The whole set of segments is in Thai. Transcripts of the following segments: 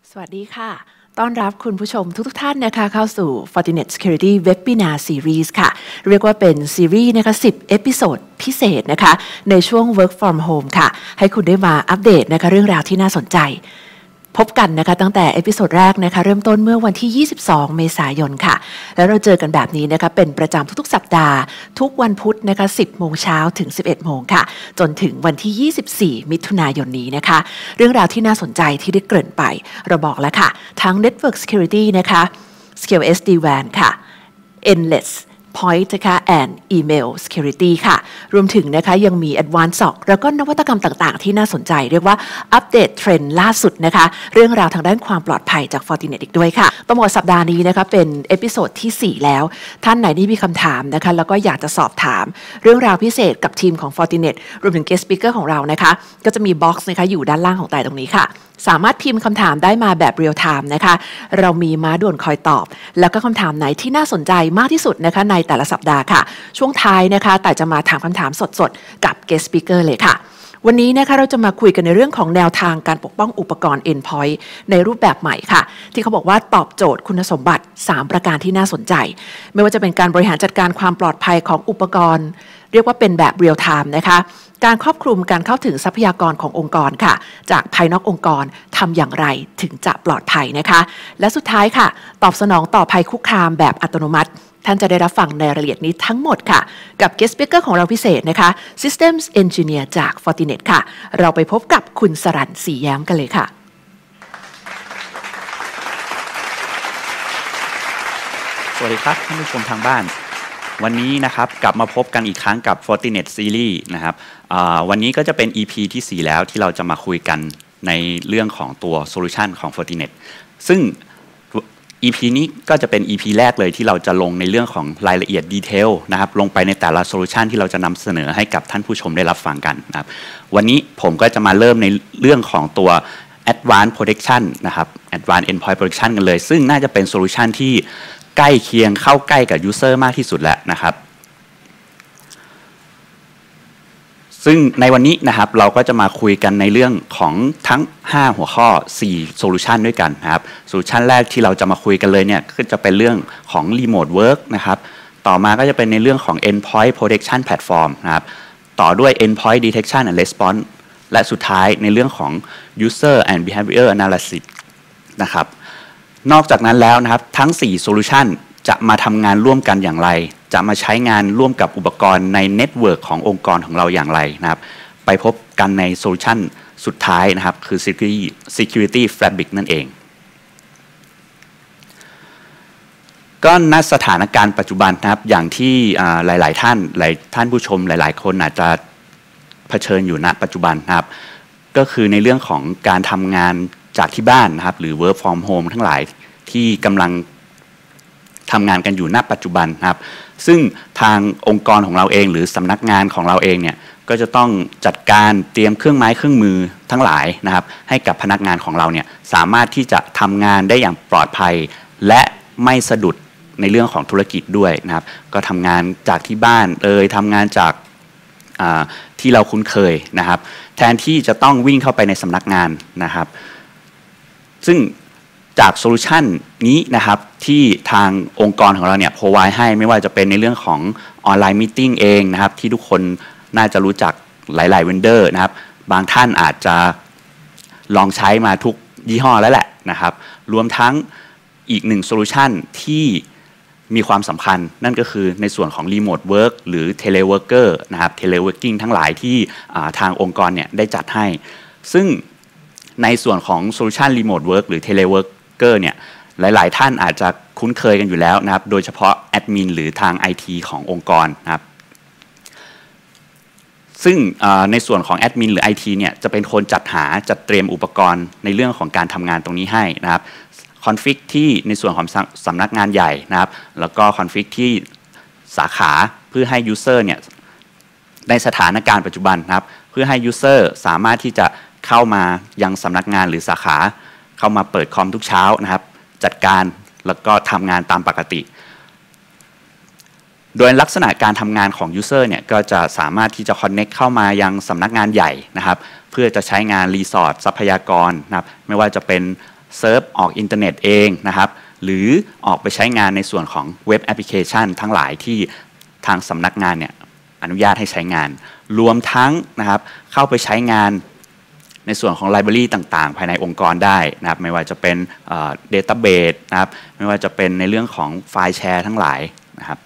สวัสดีค่ะต้อนรับคุณผู้ชมทุกท่านนะคะเข้าสู่ Fortinet Security Webinar Series ค่ะเรียกว่าเป็นซีรีส์นะคะ10เอพิโซดพิเศษนะคะในช่วง Work from Home ค่ะให้คุณได้มาอัปเดตนะคะเรื่องราวที่น่าสนใจพบกันนะคะตั้งแต่เอพิโซดแรกนะคะเริ่มต้นเมื่อวันที่22เมษายนค่ะแล้วเราเจอกันแบบนี้นะคะเป็นประจำทุกๆสัปดาห์ทุกวันพุธนะคะ10โมงเช้าถึง11โมงค่ะจนถึงวันที่24มิถุนายนนี้นะคะเรื่องราวที่น่าสนใจที่ได้เกริ่นไปเราบอกแล้วค่ะทั้ง Network Security นะคะ Scale SD-WAN ค่ะ Endless Point นะคะ and Email Security ค่ะรวมถึงนะคะยังมี Advanced SOC แล้วก็นวัตกรรมต่างๆที่น่าสนใจเรียกว่าอัปเดตเทรนด์ล่าสุดนะคะเรื่องราวทางด้านความปลอดภัยจาก Fortinet อีกด้วยค่ะต้องบอกสัปดาห์นี้นะคะเป็นเอพิโซดที่4แล้วท่านไหนที่มีคำถามนะคะแล้วก็อยากจะสอบถามเรื่องราวพิเศษกับทีมของ Fortinet รวมถึง Guest Speaker ของเรานะคะก็จะมีบ็อกซ์นะคะอยู่ด้านล่างของแต่ตรงนี้ค่ะสามารถพิมพ์คำถามได้มาแบบเรียลไทม์นะคะเรามีม้าด่วนคอยตอบแล้วก็คำถามไหนที่น่าสนใจมากที่สุดนะคะในแต่ละสัปดาห์ค่ะช่วงท้ายนะคะแต่จะมาถามคำถามสดๆกับ Guest Speaker เลยค่ะวันนี้นะคะเราจะมาคุยกันในเรื่องของแนวทางการปกป้องอุปกรณ์ Endpoint ในรูปแบบใหม่ค่ะที่เขาบอกว่าตอบโจทย์คุณสมบัติ3ประการที่น่าสนใจไม่ว่าจะเป็นการบริหารจัดการความปลอดภัยของอุปกรณ์เรียกว่าเป็นแบบเรียลไทม์นะคะการครอบคลุมการเข้าถึงทรัพยากรขององค์กรค่ะจากภายนอกองค์กรทำอย่างไรถึงจะปลอดภัยนะคะและสุดท้ายค่ะตอบสนองต่อภัยคุกคามแบบอัตโนมัติท่านจะได้รับฟังในรายละเอียดนี้ทั้งหมดค่ะกับ Guest Speaker ของเราพิเศษนะคะ Systems Engineer จาก Fortinet ค่ะเราไปพบกับคุณสรัญ ศรีแย้มกันเลยค่ะสวัสดีครับท่านผู้ชมทางบ้านวันนี้นะครับกลับมาพบกันอีกครั้งกับ Fortinet Series นะครับวันนี้ก็จะเป็น EP ที่4แล้วที่เราจะมาคุยกันในเรื่องของตัว Solution ของ Fortinet ซึ่ง EP นี้ก็จะเป็น EP แรกเลยที่เราจะลงในเรื่องของรายละเอียดดีเทลนะครับลงไปในแต่ละ Solution ที่เราจะนำเสนอให้กับท่านผู้ชมได้รับฟังกันนะครับวันนี้ผมก็จะมาเริ่มในเรื่องของตัว Advanced Protection นะครับ Advanced Endpoint Protection กันเลยซึ่งน่าจะเป็น Solution ที่ใกล้เคียงเข้าใกล้กับ User มากที่สุดแล้วนะครับซึ่งในวันนี้นะครับเราก็จะมาคุยกันในเรื่องของทั้ง5หัวข้อ4 Solution ด้วยกันนะครับ Solution แรกที่เราจะมาคุยกันเลยเนี่ยก็จะเป็นเรื่องของ Remote Work นะครับต่อมาก็จะเป็นในเรื่องของ Endpoint Protection Platform นะครับต่อด้วย Endpoint Detection and Response และสุดท้ายในเรื่องของ User and Behavior Analysis นะครับนอกจากนั้นแล้วนะครับทั้ง4 Solution จะมาทำงานร่วมกันอย่างไรจะมาใช้งานร่วมกับอุปกรณ์ในเน็ตเวิร์กขององค์กรของเราอย่างไรนะครับไปพบกันในโซลูชันสุดท้ายนะครับคือ Security Fabric นั่นเองก็ณสถานการณ์ปัจจุบันนะครับอย่างที่หลายท่านผู้ชมหลายๆคนอาจจะเผชิญอยู่ณปัจจุบันนะครับก็คือในเรื่องของการทำงานจากที่บ้านนะครับหรือ Work from Home ทั้งหลายที่กำลังทำงานกันอยู่ณปัจจุบันนะครับซึ่งทางองค์กรของเราเองหรือสำนักงานของเราเองเนี่ยก็จะต้องจัดการเตรียมเครื่องไม้เครื่องมือทั้งหลายนะครับให้กับพนักงานของเราเนี่ยสามารถที่จะทำงานได้อย่างปลอดภัยและไม่สะดุดในเรื่องของธุรกิจด้วยนะครับก็ทำงานจากที่บ้านทำงานจากที่เราคุ้นเคยนะครับแทนที่จะต้องวิ่งเข้าไปในสำนักงานนะครับซึ่งจากโซลูชันนี้นะครับที่ทางองค์กรของเราเนี่ย provide ให้ไม่ว่าจะเป็นในเรื่องของออนไลน์มีตติ้งเองนะครับที่ทุกคนน่าจะรู้จักหลายๆเวนเดอร์นะครับบางท่านอาจจะลองใช้มาทุกยี่ห้อแล้วแหละนะครับรวมทั้งอีก1โซลูชันที่มีความสำคัญนั่นก็คือในส่วนของ Remote Work หรือ Teleworker นะครับ Teleworking ทั้งหลายที่ทางองค์กรเนี่ยได้จัดให้ซึ่งในส่วนของ Solution Remote Work หรือ Teleworker เนี่ยหลายๆท่านอาจจะคุ้นเคยกันอยู่แล้วนะครับโดยเฉพาะแอดมินหรือทาง IT ขององค์กรนะครับซึ่งในส่วนของแอดมินหรือ IT เนี่ยจะเป็นคนจัดเตรียมอุปกรณ์ในเรื่องของการทำงานตรงนี้ให้นะครับคอนฟิกที่ในส่วนของสำนักงานใหญ่นะครับแล้วก็คอนฟิกที่สาขาเพื่อให้ User เนี่ยในสถานการณ์ปัจจุบันนะครับเพื่อให้ User สามารถที่จะเข้ามายังสำนักงานหรือสาขาเข้ามาเปิดคอมทุกเช้านะครับจัดการแล้วก็ทำงานตามปกติโดยลักษณะการทำงานของ User เนี่ยก็จะสามารถที่จะ Connect เข้ามายังสำนักงานใหญ่นะครับเพื่อจะใช้งานรีซอร์สทรัพยากรนะครับไม่ว่าจะเป็นเซิร์ฟออกอินเทอร์เน็ตเองนะครับหรือออกไปใช้งานในส่วนของเว็บแอปพลิเคชันทั้งหลายที่ทางสำนักงานเนี่ยอนุญาตให้ใช้งานรวมทั้งนะครับเข้าไปใช้งานในส่วนของไลบรารีต่างๆภายในองค์กรได้นะครับไม่ว่าจะเป็นdatabase นะครับไม่ว่าจะเป็นในเรื่องของไฟล์แชร์ทั้งหลายนะครับ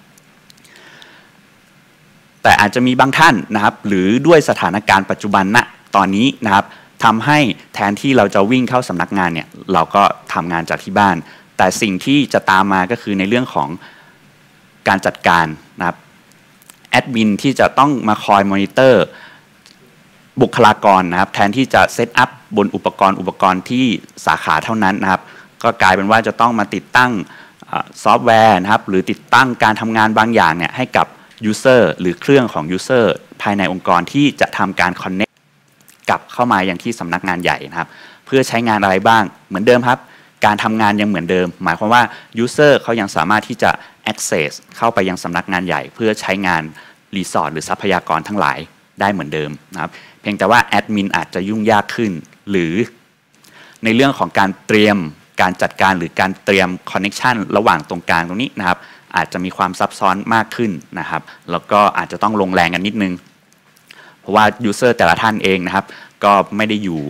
แต่อาจจะมีบางท่านนะครับหรือด้วยสถานการณ์ปัจจุบันณตอนนี้นะครับทำให้แทนที่เราจะวิ่งเข้าสำนักงานเนี่ยเราก็ทำงานจากที่บ้านแต่สิ่งที่จะตามมาก็คือในเรื่องของการจัดการนะครับแอดมินที่จะต้องมาคอยมอนิเตอร์บุคลากรนะครับแทนที่จะเซตอัพบนอุปกรณ์ที่สาขาเท่านั้นนะครับก็กลายเป็นว่าจะต้องมาติดตั้งซอฟต์แวร์นะครับหรือติดตั้งการทำงานบางอย่างเนี่ยให้กับ User หรือเครื่องของ User ภายในองค์กรที่จะทำการ Connect กลับเข้ามาอย่างที่สำนักงานใหญ่นะครับเพื่อใช้งานอะไรบ้างเหมือนเดิมครับการทำงานยังเหมือนเดิมหมายความว่า User เขายังสามารถที่จะ access เข้าไปยังสำนักงานใหญ่เพื่อใช้งานรีสอร์ทหรือทรัพยากรทั้งหลายได้เหมือนเดิมนะครับเพียงแต่ว่าแอดมินอาจจะยุ่งยากขึ้นหรือในเรื่องของการเตรียมการจัดการหรือการเตรียมคอนเนคชันระหว่างตรงกลางตรงนี้นะครับอาจจะมีความซับซ้อนมากขึ้นนะครับแล้วก็อาจจะต้องลงแรงกันนิดนึงเพราะว่ายูเซอร์แต่ละท่านเองนะครับก็ไม่ได้อยู่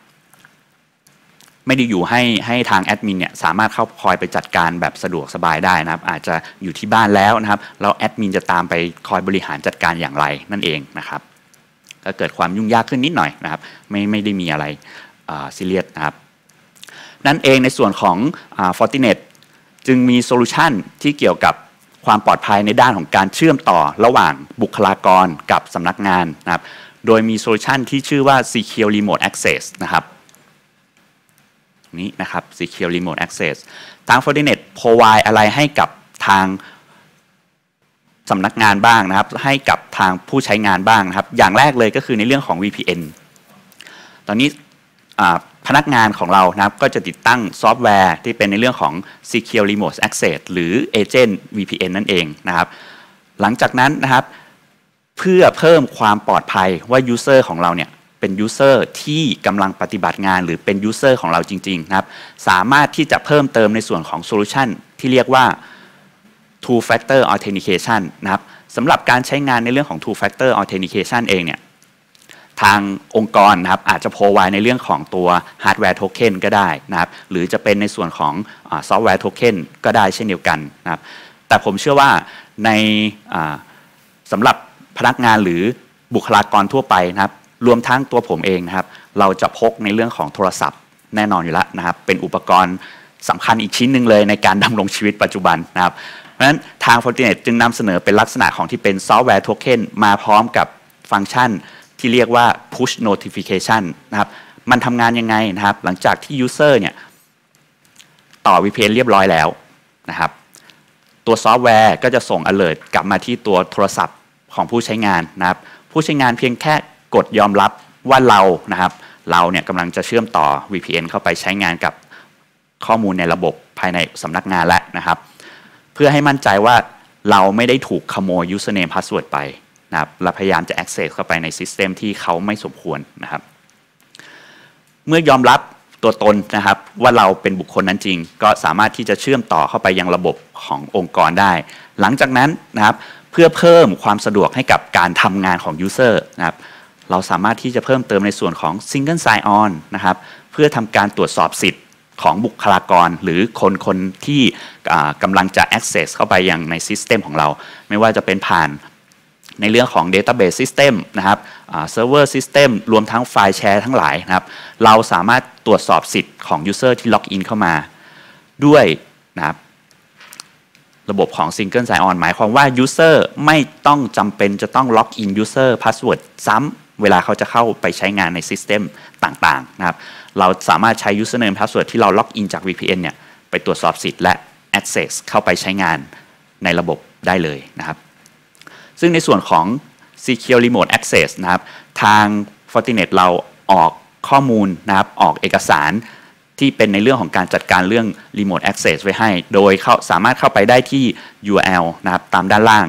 ให้ทางแอดมินเนี่ยสามารถเข้าคอยไปจัดการแบบสะดวกสบายได้นะครับอาจจะอยู่ที่บ้านแล้วนะครับแล้วแอดมินจะตามไปคอยบริหารจัดการอย่างไรนั่นเองนะครับก็เกิดความยุ่งยากขึ้นนิดหน่อยนะครับไม่ได้มีอะไรซีเรียสนะครับนั่นเองในส่วนของFortinet จึงมีโซลูชันที่เกี่ยวกับความปลอดภัยในด้านของการเชื่อมต่อระหว่างบุคลากรกับสำนักงานนะครับโดยมีโซลูชันที่ชื่อว่า Secure Remote Access นะครับนี้นะครับ Secure Remote Access ทาง Fortinet provide อะไรให้กับทางสำนักงานบ้างนะครับให้กับทางผู้ใช้งานบ้างนะครับอย่างแรกเลยก็คือในเรื่องของ VPN ตอนนี้พนักงานของเรานะครับก็จะติดตั้งซอฟต์แวร์ที่เป็นในเรื่องของ Secure Remote Access หรือ Agent VPN นั่นเองนะครับหลังจากนั้นนะครับเพื่อเพิ่มความปลอดภัยว่า User ของเราเนี่ยเป็น User ที่กำลังปฏิบัติงานหรือเป็น User ของเราจริงๆนะครับสามารถที่จะเพิ่มเติมในส่วนของโซลูชันที่เรียกว่า Two Factor Authentication นะครับสำหรับการใช้งานในเรื่องของ Two Factor Authentication เองเนี่ยทางองค์กรนะครับอาจจะโพรไวในเรื่องของตัวฮาร์ดแวร์โทเค็นก็ได้นะครับหรือจะเป็นในส่วนของซอฟต์แวร์โทเค็นก็ได้เช่นเดียวกันนะครับแต่ผมเชื่อว่าในสำหรับพนักงานหรือบุคลากรทั่วไปนะครับรวมทั้งตัวผมเองนะครับเราจะพกในเรื่องของโทรศัพท์แน่นอนอยู่แล้วนะครับเป็นอุปกรณ์สำคัญอีกชิ้นหนึ่งเลยในการดำรงชีวิตปัจจุบันนะครับเพราะฉะนั้นทาง Fortinet จึงนำเสนอเป็นลักษณะของที่เป็นซอฟต์แวร์โทเค็นมาพร้อมกับฟังก์ชันที่เรียกว่า push notification นะครับมันทำงานยังไงนะครับหลังจากที่ user เนี่ยต่อ VPN เรียบร้อยแล้วนะครับตัวซอฟต์แวร์ก็จะส่ง alert กลับมาที่ตัวโทรศัพท์ของผู้ใช้งานนะครับผู้ใช้งานเพียงแค่กดยอมรับว่าเรานะครับเราเนี่ยกำลังจะเชื่อมต่อ VPN เข้าไปใช้งานกับข้อมูลในระบบภายในสำนักงานแล้วนะครับเพื่อให้มั่นใจว่าเราไม่ได้ถูกขโมย username password ไปนะครับเราพยายามจะ access เข้าไปใน system ที่เขาไม่สมควรนะครับเมื่อยอมรับตัวตนนะครับว่าเราเป็นบุคคลนั้นจริงก็สามารถที่จะเชื่อมต่อเข้าไปยังระบบขององค์กรได้หลังจากนั้นนะครับเพื่อเพิ่มความสะดวกให้กับการทำงานของ user นะครับเราสามารถที่จะเพิ่มเติมในส่วนของ single sign on นะครับเพื่อทำการตรวจสอบสิทธิ์ของบุคลากรหรือคนที่กำลังจะ access เข้าไปยังใน system ของเราไม่ว่าจะเป็นผ่านในเรื่องของ database system นะครับserver system รวมทั้งไฟล์แชร์ทั้งหลายนะครับเราสามารถตรวจสอบสิทธิ์ของ user ที่ล็อกอินเข้ามาด้วยนะครับระบบของ Single Sign On หมายความว่า user ไม่ต้องจำเป็นจะต้องล็อกอิน user password ซ้ำเวลาเขาจะเข้าไปใช้งานใน system ต่างๆนะครับเราสามารถใช้ username password ที่เราล็อกอินจาก VPN เนี่ยไปตรวจสอบสิทธิ์และ access เข้าไปใช้งานในระบบได้เลยนะครับซึ่งในส่วนของ Secure Remote Access นะครับทาง Fortinet เราออกข้อมูลนะครับออกเอกสารที่เป็นในเรื่องของการจัดการเรื่อง Remote Access ไว้ให้โดยสามารถเข้าไปได้ที่ URL นะครับตามด้านล่าง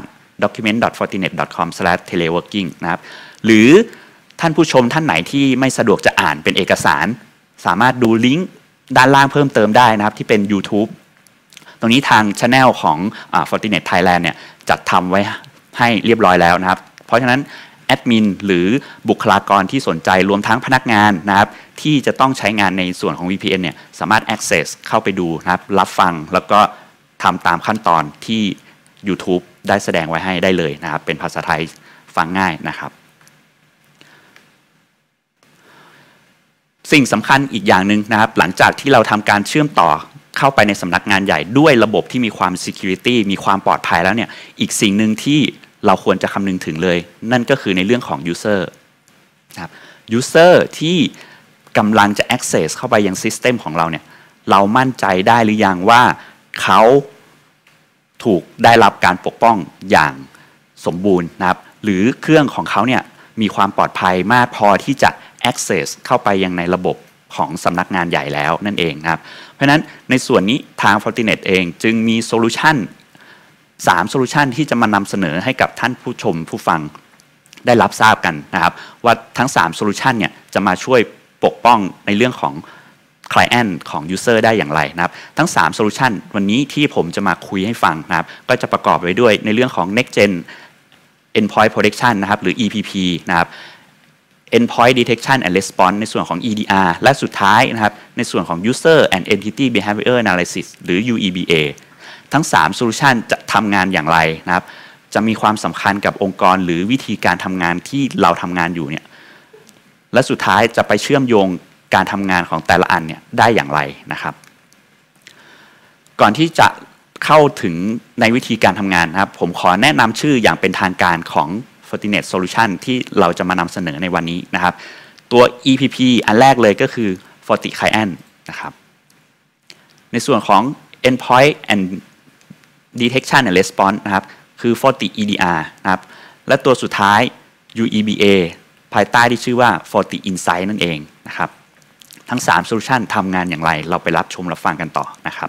document.fortinet.com/teleworking นะครับหรือท่านผู้ชมท่านไหนที่ไม่สะดวกจะอ่านเป็นเอกสารสามารถดูลิงก์ด้านล่างเพิ่มเติมได้นะครับที่เป็น YouTube ตรงนี้ทาง Channel ของFortinet Thailand เนี่ยจัดทำไว้ให้เรียบร้อยแล้วนะครับเพราะฉะนั้นแอดมินหรือบุคลากรที่สนใจรวมทั้งพนักงานนะครับที่จะต้องใช้งานในส่วนของ VPN เนี่ยสามารถ access เข้าไปดูนะครับรับฟังแล้วก็ทำตามขั้นตอนที่ YouTube ได้แสดงไว้ให้ได้เลยนะครับเป็นภาษาไทยฟังง่ายนะครับสิ่งสำคัญอีกอย่างหนึ่งนะครับหลังจากที่เราทำการเชื่อมต่อเข้าไปในสำนักงานใหญ่ด้วยระบบที่มีความ security มีความปลอดภัยแล้วเนี่ยอีกสิ่งหนึ่งที่เราควรจะคำนึงถึงเลยนั่นก็คือในเรื่องของ user นะครับ user ที่กำลังจะ access เข้าไปยัง system ของเราเนี่ยเรามั่นใจได้หรือยังว่าเขาถูกได้รับการปกป้องอย่างสมบูรณ์นะครับหรือเครื่องของเขาเนี่ยมีความปลอดภัยมากพอที่จะ access เข้าไปยังในระบบของสำนักงานใหญ่แล้วนั่นเองนะครับเพราะฉะนั้นในส่วนนี้ทาง Fortinet เองจึงมีโซลูชัน3โซลูชันที่จะมานำเสนอให้กับท่านผู้ชมผู้ฟังได้รับทราบกันนะครับว่าทั้ง3โซลูชันเนี่ยจะมาช่วยปกป้องในเรื่องของ Client ของ User ได้อย่างไรนะครับทั้ง3โซลูชันวันนี้ที่ผมจะมาคุยให้ฟังนะครับก็จะประกอบไปด้วยในเรื่องของ Next Gen Endpoint Protection นะครับหรือ EPP นะครับ Endpoint Detection and Response ในส่วนของ EDR และสุดท้ายนะครับในส่วนของ User and Entity Behavior Analysis หรือ UEBA ทั้ง3 Solution จะทำงานอย่างไรนะครับจะมีความสำคัญกับองค์กรหรือวิธีการทำงานที่เราทำงานอยู่เนี่ยและสุดท้ายจะไปเชื่อมโยงการทำงานของแต่ละอันเนี่ยได้อย่างไรนะครับก่อนที่จะเข้าถึงในวิธีการทำงานนะครับผมขอแนะนำชื่ออย่างเป็นทางการของ Fortinet Solution ที่เราจะมานำเสนอในวันนี้นะครับตัว EPP อันแรกเลยก็คือ FortiClient นะครับในส่วนของ Endpoint and Detection and Response นะครับคือ FortiEDR นะครับและตัวสุดท้าย UEBA ภายใต้ที่ชื่อว่า FortiInsight นั่นเองนะครับทั้ง3 Solution ทำงานอย่างไรเราไปรับชมรับฟังกันต่อนะครับ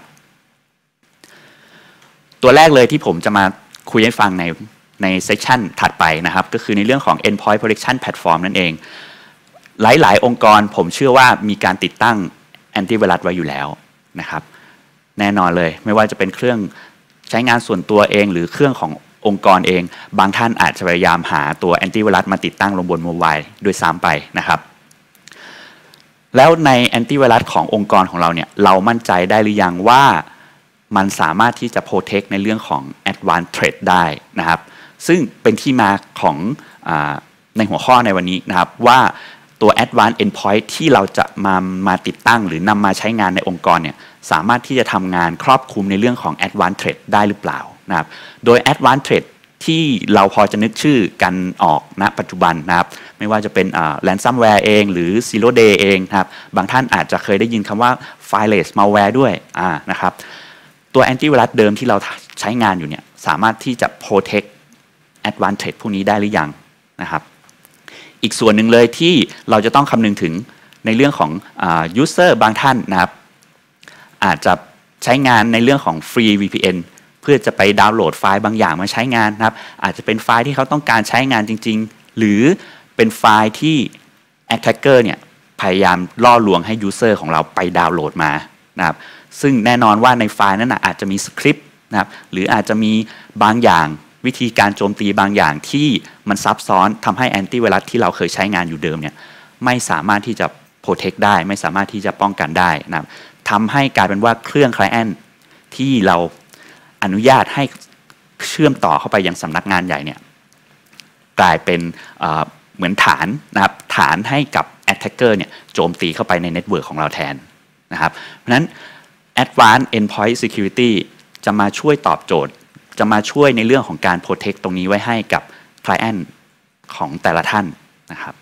ตัวแรกเลยที่ผมจะมาคุยให้ฟังในเซสชันถัดไปนะครับก็คือในเรื่องของ Endpoint Protection Platform นั่นเองหลายๆองค์กรผมเชื่อว่ามีการติดตั้งแอนตี้ไวรัสไว้อยู่แล้วนะครับแน่นอนเลยไม่ว่าจะเป็นเครื่องใช้งานส่วนตัวเองหรือเครื่องขององค์กรเองบางท่านอาจจะพยายามหาตัวแอนตี้ไวรัสมาติดตั้งลงบนโมบายด้วยซ้ำไปนะครับแล้วในแอนตี้ไวรัสขององค์กรของเราเนี่ยเรามั่นใจได้หรือยังว่ามันสามารถที่จะ protect ในเรื่องของ advanced threat ได้นะครับซึ่งเป็นที่มาของในหัวข้อในวันนี้นะครับว่าตัว advanced endpoint ที่เราจะมาติดตั้งหรือนำมาใช้งานในองค์กรเนี่ยสามารถที่จะทำงานครอบคลุมในเรื่องของ advanced threat ได้หรือเปล่านะครับโดย advanced threat ที่เราพอจะนึกชื่อกันออกณปัจจุบันนะครับไม่ว่าจะเป็นransomware เองหรือ zero day เองนะครับบางท่านอาจจะเคยได้ยินคำว่า fileless malware ด้วยนะครับตัวแอนตี้ไวรัสเดิมที่เราใช้งานอยู่เนี่ยสามารถที่จะ protect advanced threat พวกนี้ได้หรือยังนะครับอีกส่วนหนึ่งเลยที่เราจะต้องคำนึงถึงในเรื่องของuser บางท่านนะครับอาจจะใช้งานในเรื่องของ free VPN เพื่อจะไปดาวน์โหลดไฟล์บางอย่างมาใช้งานนะครับอาจจะเป็นไฟล์ที่เขาต้องการใช้งานจริงๆหรือเป็นไฟล์ที่ attacker เนี่ยพยายามล่อลวงให้ user ของเราไปดาวน์โหลดมานะครับซึ่งแน่นอนว่าในไฟล์นั้นอาจจะมีสคริปต์นะครับหรืออาจจะมีบางอย่างวิธีการโจมตีบางอย่างที่มันซับซ้อนทำให้แอนตี้ไวรัสที่เราเคยใช้งานอยู่เดิมเนี่ยไม่สามารถที่จะโปรเทคได้ไม่สามารถที่จะป้องกันได้นะครับทำให้กลายเป็นว่าเครื่อง Client ที่เราอนุญาตให้เชื่อมต่อเข้าไปยังสำนักงานใหญ่เนี่ยกลายเป็นเหมือนฐานนะครับฐานให้กับ Attacker เนี่ยโจมตีเข้าไปในเน็ตเวิร์กของเราแทนนะครับเพราะฉะนั้น Advanced Endpoint Security จะมาช่วยตอบโจทย์จะมาช่วยในเรื่องของการ protect ตรงนี้ไว้ให้กับ client ของแต่ละท่านนะครับ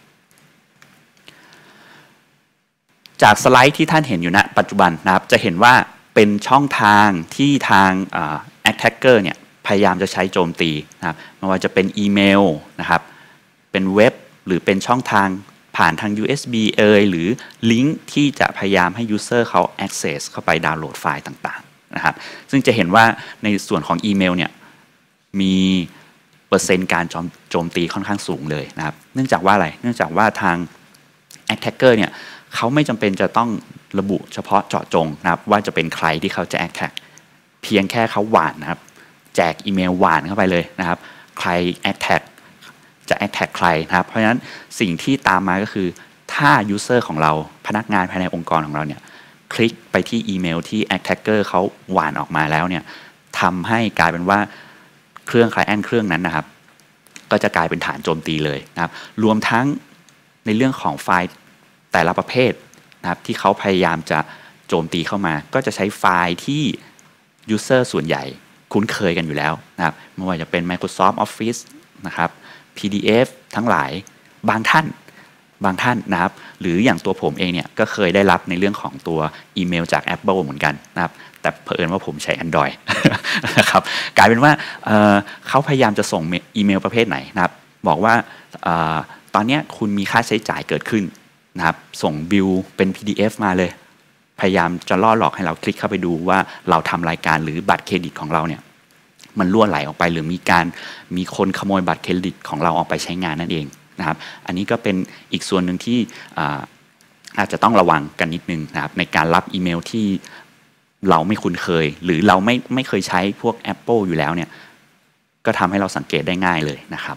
จากสไลด์ที่ท่านเห็นอยู่ณปัจจุบันนะครับจะเห็นว่าเป็นช่องทางที่ทางattacker เนี่ยพยายามจะใช้โจมตีนะครับไม่ว่าจะเป็นอีเมลนะครับเป็นเว็บหรือเป็นช่องทางผ่านทาง USB หรือลิงก์ที่จะพยายามให้ user เขา access เข้าไปดาวน์โหลดไฟล์ต่างๆนะครับซึ่งจะเห็นว่าในส่วนของอีเมลเนี่ยมีเปอร์เซ็นต์การโจมตีค่อนข้างสูงเลยนะครับเนื่องจากว่าอะไรเนื่องจากว่าทาง attacker เนี่ยเขาไม่จำเป็นจะต้องระบุเฉพาะเจาะจงนะครับว่าจะเป็นใครที่เขาจะ attack เพียงแค่เขาหว่านนะครับแจกอีเมลหว่านเข้าไปเลยนะครับใคร attack จะ attack ใครนะครับเพราะฉะนั้นสิ่งที่ตามมาก็คือถ้า user ของเราพนักงานภายในองค์กรของเราเนี่ยคลิกไปที่อีเมลที่ attacker เขาหว่านออกมาแล้วเนี่ยทำให้กลายเป็นว่าเครื่อง client เครื่องนั้นนะครับก็จะกลายเป็นฐานโจมตีเลยนะครับรวมทั้งในเรื่องของไฟล์แต่ละประเภทนะครับที่เขาพยายามจะโจมตีเข้ามาก็จะใช้ไฟล์ที่ user ส่วนใหญ่คุ้นเคยกันอยู่แล้วนะครับไม่ว่าจะเป็น Microsoft Office นะครับ PDF ทั้งหลายบางท่านนะครับหรืออย่างตัวผมเองเนี่ยก็เคยได้รับในเรื่องของตัวอีเมลจาก Apple เหมือนกันนะครับแต่เผอิญว่าผมใช้ Android นะครับกลายเป็นว่าเขาพยายามจะส่งอีเมลประเภทไหนนะครับบอกว่าตอนนี้คุณมีค่าใช้จ่ายเกิดขึ้นนะครับส่งบิลเป็น PDF มาเลยพยายามจะล่อหลอกให้เราคลิกเข้าไปดูว่าเราทำรายการหรือบัตรเครดิตของเราเนี่ยมันรั่วไหลออกไปหรือมีคนขโมยบัตรเครดิตของเราออกไปใช้งานนั่นเองนะครับอันนี้ก็เป็นอีกส่วนหนึ่งที่อาจจะต้องระวังกันนิดนึงนะครับในการรับอีเมลที่เราไม่คุ้นเคยหรือเราไม่เคยใช้พวก Apple อยู่แล้วเนี่ยก็ทำให้เราสังเกตได้ง่ายเลยนะครับ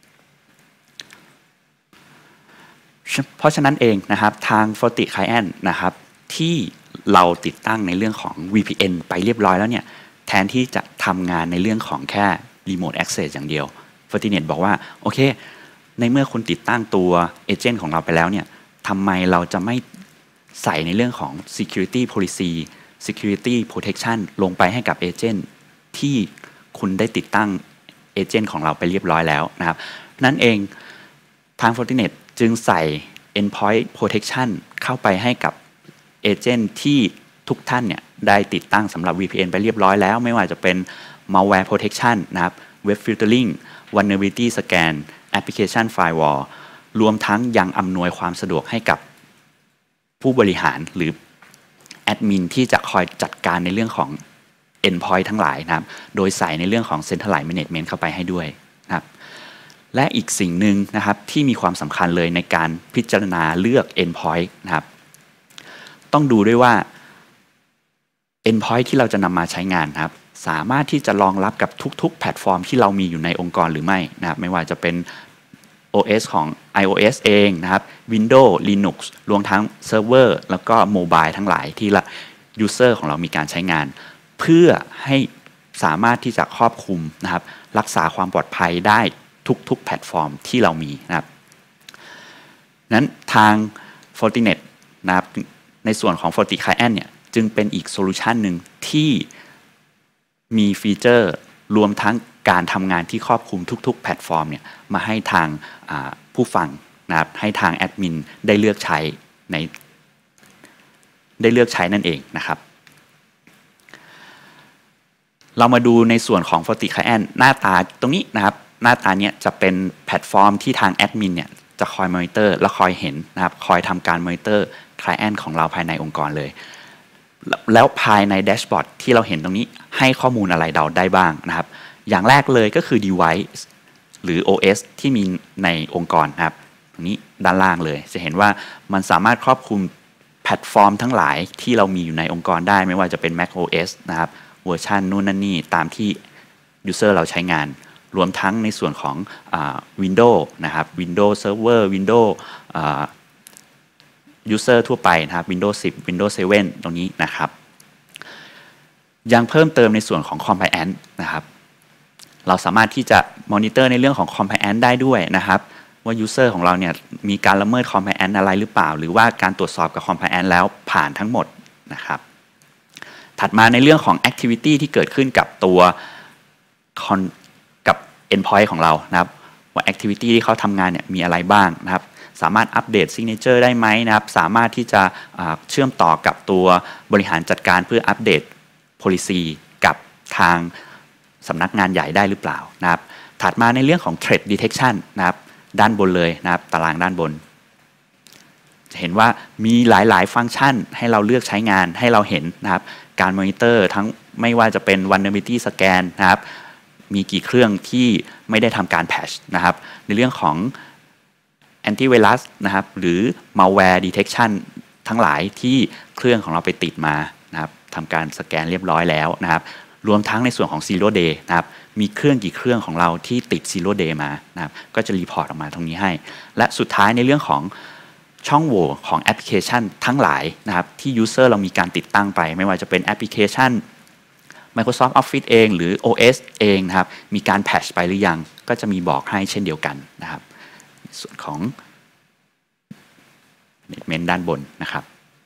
เพราะฉะนั้นเองนะครับทาง FortiClient นะครับที่เราติดตั้งในเรื่องของ VPN ไปเรียบร้อยแล้วเนี่ยแทนที่จะทำงานในเรื่องของแค่ Remote Access อย่างเดียว Fortinet บอกว่าโอเคในเมื่อคุณติดตั้งตัวเอเจนต์ของเราไปแล้วเนี่ยทำไมเราจะไม่ใส่ในเรื่องของ Security Policy Security Protection ลงไปให้กับเอเจนต์ที่คุณได้ติดตั้งเอเจนต์ของเราไปเรียบร้อยแล้วนะครับนั่นเองทาง Fortinet จึงใส่ Endpoint Protection เข้าไปให้กับเอเจนต์ที่ทุกท่านเนี่ยได้ติดตั้งสำหรับ VPN ไปเรียบร้อยแล้วไม่ว่าจะเป็น Malware Protection นะครับ Web Filtering Vulnerability Scan Application Firewall รวมทั้งยังอำนวยความสะดวกให้กับผู้บริหารหรือแอดมินที่จะคอยจัดการในเรื่องของ Endpoint ทั้งหลายนะครับโดยใส่ในเรื่องของ Centralized Management เข้าไปให้ด้วยนะครับและอีกสิ่งหนึ่งนะครับที่มีความสำคัญเลยในการพิจารณาเลือก Endpoint นะครับต้องดูด้วยว่า Endpoint ที่เราจะนำมาใช้งานนะครับสามารถที่จะรองรับกับทุกๆแพลตฟอร์มที่เรามีอยู่ในองค์กรหรือไม่นะครับไม่ว่าจะเป็น OS ของ iOS เองนะครับ Windows Linux รวมทั้งเซิร์ฟเวอร์แล้วก็โมบายทั้งหลายที่ละ User ของเรามีการใช้งานเพื่อให้สามารถที่จะครอบคลุมนะครับรักษาความปลอดภัยได้ทุกแพลตฟอร์มที่เรามีนะครับนั้นทาง Fortinet นะครับในส่วนของ FortiClient เนี่ยจึงเป็นอีกโซลูชันหนึ่งที่มีฟีเจอร์รวมทั้งการทำงานที่ครอบคลุมทุกๆแพลตฟอร์มเนี่ยมาให้ทางผู้ฟังนะครับให้ทางแอดมินได้เลือกใช้นั่นเองนะครับเรามาดูในส่วนของ FortiClient หน้าตาตรงนี้นะครับหน้าตาเนี้ยจะเป็นแพลตฟอร์มที่ทางแอดมินเนี่ยจะคอยมอนิเตอร์และคอยเห็นนะครับคอยทำการมอนิเตอร์ Client ของเราภายในองค์กรเลยแล้วภายในแดชบอร์ดที่เราเห็นตรงนี้ให้ข้อมูลอะไรเราได้บ้างนะครับอย่างแรกเลยก็คือ device หรือ OS ที่มีในองค์กรนะครับตรงนี้ด้านล่างเลยจะเห็นว่ามันสามารถครอบคลุมแพลตฟอร์มทั้งหลายที่เรามีอยู่ในองค์กรได้ไม่ว่าจะเป็น Mac OS นะครับเวอร์ชันนู่นนั่นนี่ตามที่ User เราใช้งานรวมทั้งในส่วนของWindows นะครับ Windows Server Windows User ทั่วไปนะครับ Windows 10 Windows 7 ตรงนี้นะครับยังเพิ่มเติมในส่วนของ Compliance นะครับเราสามารถที่จะมอนิเตอร์ในเรื่องของ Compliance ได้ด้วยนะครับว่า User ของเราเนี่ยมีการละเมิด Compliance อะไรหรือเปล่าหรือว่าการตรวจสอบกับ Compliance แล้วผ่านทั้งหมดนะครับถัดมาในเรื่องของ Activity ที่เกิดขึ้นกับตัวกับ Endpoint ของเรานะครับว่า Activity ที่เขาทำงานเนี่ยมีอะไรบ้างนะครับสามารถอัปเดต Signature ได้ไหมนะครับสามารถที่จะเชื่อมต่อกับตัวบริหารจัดการเพื่ออัปเดต Policy กับทางสำนักงานใหญ่ได้หรือเปล่านะครับถัดมาในเรื่องของ Threat Detection นะครับด้านบนเลยนะครับตารางด้านบนจะเห็นว่ามีหลายๆฟังก์ชันให้เราเลือกใช้งานให้เราเห็นนะครับการมอนิเตอร์ทั้งไม่ว่าจะเป็น Vulnerability Scan นะครับมีกี่เครื่องที่ไม่ได้ทำการ patch นะครับในเรื่องของ Antivirus นะครับหรือ Malware Detection ทั้งหลายที่เครื่องของเราไปติดมานะครับทำการสแกนเรียบร้อยแล้วนะครับรวมทั้งในส่วนของ Zero Day นะครับมีเครื่องกี่เครื่องของเราที่ติด Zero Day มานะครับก็จะรีพอร์ตออกมาตรงนี้ให้และสุดท้ายในเรื่องของช่องโหว่ของแอปพลิเคชันทั้งหลายนะครับที่ User เรามีการติดตั้งไปไม่ว่าจะเป็นแอปพลิเคชัน Microsoft Office เองหรือ OS เองนะครับมีการแพทช์ไปหรือยังก็จะมีบอกให้เช่นเดียวกันนะครับส่วนของ Management ด้านบนนะครับ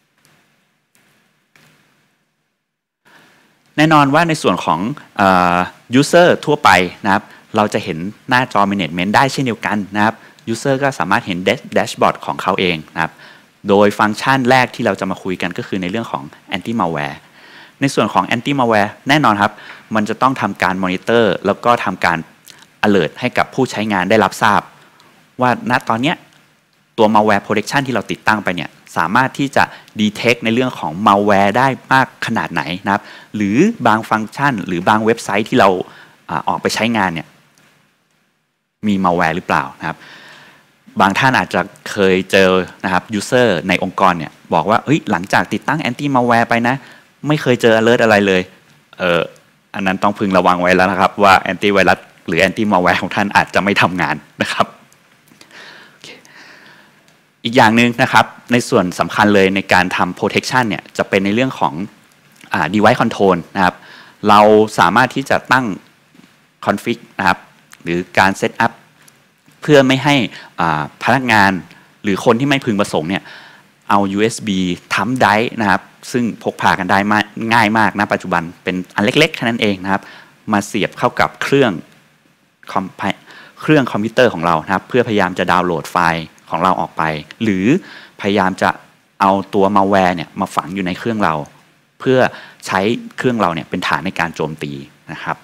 แน่นอนว่าในส่วนของuser ทั่วไปนะครับเราจะเห็นหน้าจอ management ได้เช่นเดียวกันนะครับ user ก็สามารถเห็น dashboard ของเขาเองนะครับโดยฟังก์ชันแรกที่เราจะมาคุยกันก็คือในเรื่องของ anti malware ในส่วนของ anti malware แน่นอนครับมันจะต้องทำการ monitor แล้วก็ทำการ alert ให้กับผู้ใช้งานได้รับทราบว่าณตอนนี้ตัว malware protection ที่เราติดตั้งไปเนี่ยสามารถที่จะ detect ในเรื่องของ malware ได้มากขนาดไหนนะครับหรือบางฟังก์ชันหรือบางเว็บไซต์ที่เราออกไปใช้งานเนี่ยมี malware หรือเปล่านะครับบางท่านอาจจะเคยเจอนะครับ user ในองค์กรเนี่ยบอกว่าหลังจากติดตั้ง anti malware ไปนะไม่เคยเจอ alert อะไรเลยอันนั้นต้องพึงระวังไว้แล้วนะครับว่า anti virus หรือ anti malware ของท่านอาจจะไม่ทำงานนะครับอีกอย่างหนึ่งนะครับในส่วนสำคัญเลยในการทำ protection เนี่ยจะเป็นในเรื่องของdevice control นะครับเราสามารถที่จะตั้ง config นะครับหรือการ set up เพื่อไม่ให้พนักงานหรือคนที่ไม่พึงประสงค์เนี่ยเอา USB ทั้มไดร์นะครับซึ่งพกพากันได้ง่ายมากนะปัจจุบันเป็นอันเล็กๆแค่นั้นเองนะครับมาเสียบเข้ากับเครื่องคอมพิวเตอร์ของเรานะครับเพื่อพยายามจะดาวน์โหลดไฟล์ของเราออกไปหรือพยายามจะเอาตัว malware เนี่ยมาฝังอยู่ในเครื่องเราเพื่อใช้เครื่องเราเนี่ยเป็นฐานในการโจมตีนะครับ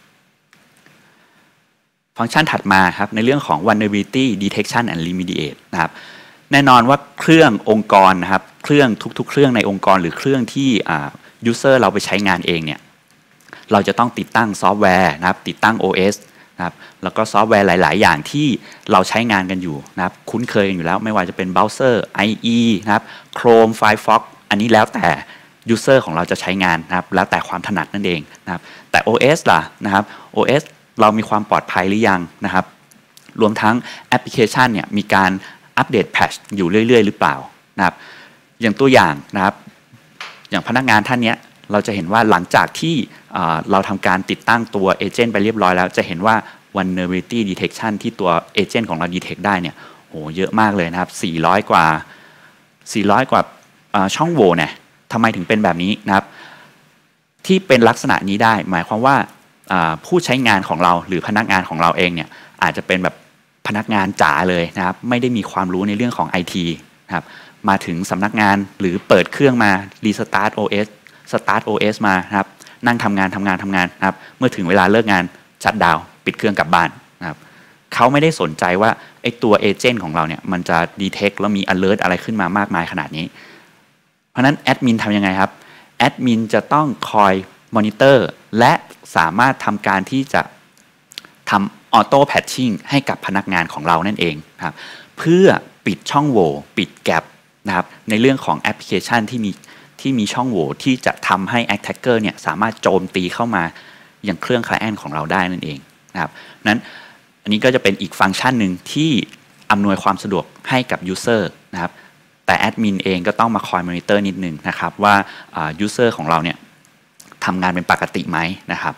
ฟังก์ชันถัดมาครับในเรื่องของ vulnerability detection and remediate นะครับแน่นอนว่าเครื่ององค์กรนะครับเครื่องทุกๆเครื่องในองค์กรหรือเครื่องที่user เราไปใช้งานเองเนี่ยเราจะต้องติดตั้งซอฟต์แวร์นะครับติดตั้ง OS นะครับแล้วก็ซอฟต์แวร์หลายๆอย่างที่เราใช้งานกันอยู่นะครับคุ้นเคยกันอยู่แล้วไม่ว่าจะเป็นเบราว์เซอร์ IE นะครับ Chrome Firefox อันนี้แล้วแต่ user ของเราจะใช้งานนะครับแล้วแต่ความถนัดนั่นเองนะครับแต่ OS ล่ะนะครับ OS เรามีความปลอดภัยหรือยังนะครับรวมทั้งแอปพลิเคชันเนี่ยมีการอัปเดตแพทช์อยู่เรื่อยๆหรือเปล่านะครับอย่างตัวอย่างนะครับอย่างพนักงานท่านนี้เราจะเห็นว่าหลังจากที่เราทำการติดตั้งตัวเอเจนต์ไปเรียบร้อยแล้วจะเห็นว่า vulnerability detection ที่ตัวเอเจนต์ของเรา detect ได้เนี่ยโหเยอะมากเลยนะครับ400 กว่าช่องโหว่เนี่ยทำไมถึงเป็นแบบนี้นะครับที่เป็นลักษณะนี้ได้หมายความว่าผู้ใช้งานของเราหรือพนักงานของเราเองเนี่ยอาจจะเป็นแบบพนักงานจ๋าเลยนะครับไม่ได้มีความรู้ในเรื่องของ IT นะครับมาถึงสำนักงานหรือเปิดเครื่องมา restart OS start OS มานะครับนั่งทำงานนะครับเมื่อถึงเวลาเลิกงานชัตดาวน์ปิดเครื่องกลับบ้านนะครับเขาไม่ได้สนใจว่าไอ้ตัวเอเจนต์ของเราเนี่ยมันจะ detect แล้วมี alert อะไรขึ้นมามากมายขนาดนี้เพราะนั้นแอดมินทำยังไงครับแอดมินจะต้องคอยมอนิเตอร์และสามารถทำการที่จะทำออโต้แพทชิ่งให้กับพนักงานของเรานั่นเองครับเพื่อปิดช่องโหว่ปิดแกปนะครับในเรื่องของแอปพลิเคชันที่มีช่องโหว่ที่จะทำให้ attacker เนี่ยสามารถโจมตีเข้ามาอย่างเครื่อง client ของเราได้นั่นเองนะครับนั้นอันนี้ก็จะเป็นอีกฟังก์ชันหนึ่งที่อำนวยความสะดวกให้กับ user นะครับแต่แอดมินเองก็ต้องมาคอยมอนิเตอร์นิดนึงนะครับว่าuser ของเราเนี่ยทำงานเป็นปกติไหมนะครับ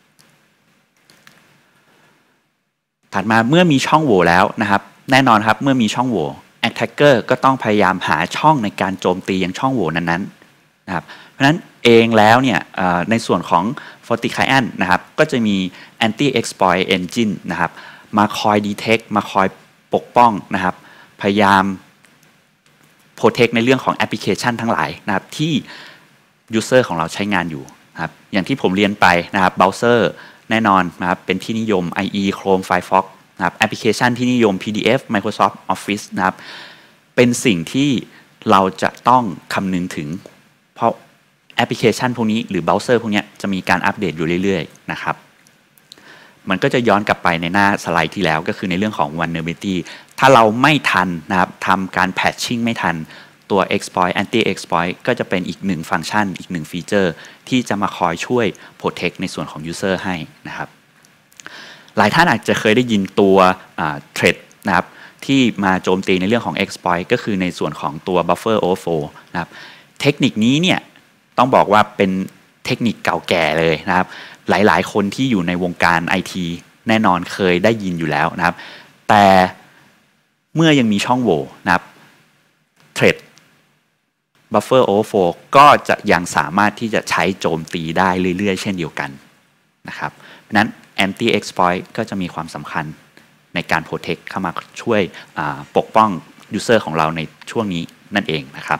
ถัดมาเมื่อมีช่องโหว่แล้วนะครับแน่นอนครับเมื่อมีช่องโหว่ attacker ก็ต้องพยายามหาช่องในการโจมตียังช่องโหว่นั้นๆนะครับเพราะฉะนั้นเองแล้วเนี่ยในส่วนของ FortiClient นะครับก็จะมี anti exploit engine นะครับมาคอย detect มาคอยปกป้องนะครับพยายาม protect ในเรื่องของแอปพลิเคชันทั้งหลายนะครับที่ user ของเราใช้งานอยู่นะครับอย่างที่ผมเรียนไปนะครับเบราว์เซอร์แน่นอนนะครับเป็นที่นิยม IE Chrome Firefox นะครับแอปพลิเคชันที่นิยม PDF Microsoft Office นะครับเป็นสิ่งที่เราจะต้องคำนึงถึงเพราะแอปพลิเคชันพวกนี้หรือเบราว์เซอร์พวกนี้จะมีการอัปเดตอยู่เรื่อยๆนะครับมันก็จะย้อนกลับไปในหน้าสไลด์ที่แล้วก็คือในเรื่องของ vulnerability ถ้าเราไม่ทันนะครับทำการ patching ไม่ทันตัว exploit anti exploit ก็จะเป็นอีกหนึ่งฟังก์ชันอีกหนึ่งฟีเจอร์ที่จะมาคอยช่วย protect ในส่วนของ user ให้นะครับหลายท่านอาจจะเคยได้ยินตัวthreat นะครับที่มาโจมตีในเรื่องของ exploit ก็คือในส่วนของตัว buffer overflow นะครับเทคนิคนี้เนี่ยต้องบอกว่าเป็นเทคนิคเก่าแก่เลยนะครับหลายๆคนที่อยู่ในวงการ IT แน่นอนเคยได้ยินอยู่แล้วนะครับแต่เมื่อยังมีช่องโหว่นะครับ threat buffer overflow ก็จะยังสามารถที่จะใช้โจมตีได้เรื่อยๆเช่นเดียวกันนะครับเพราะนั้น anti exploit ก็จะมีความสำคัญในการ protect เข้ามาช่วยปกป้อง user ของเราในช่วงนี้นั่นเองนะครับ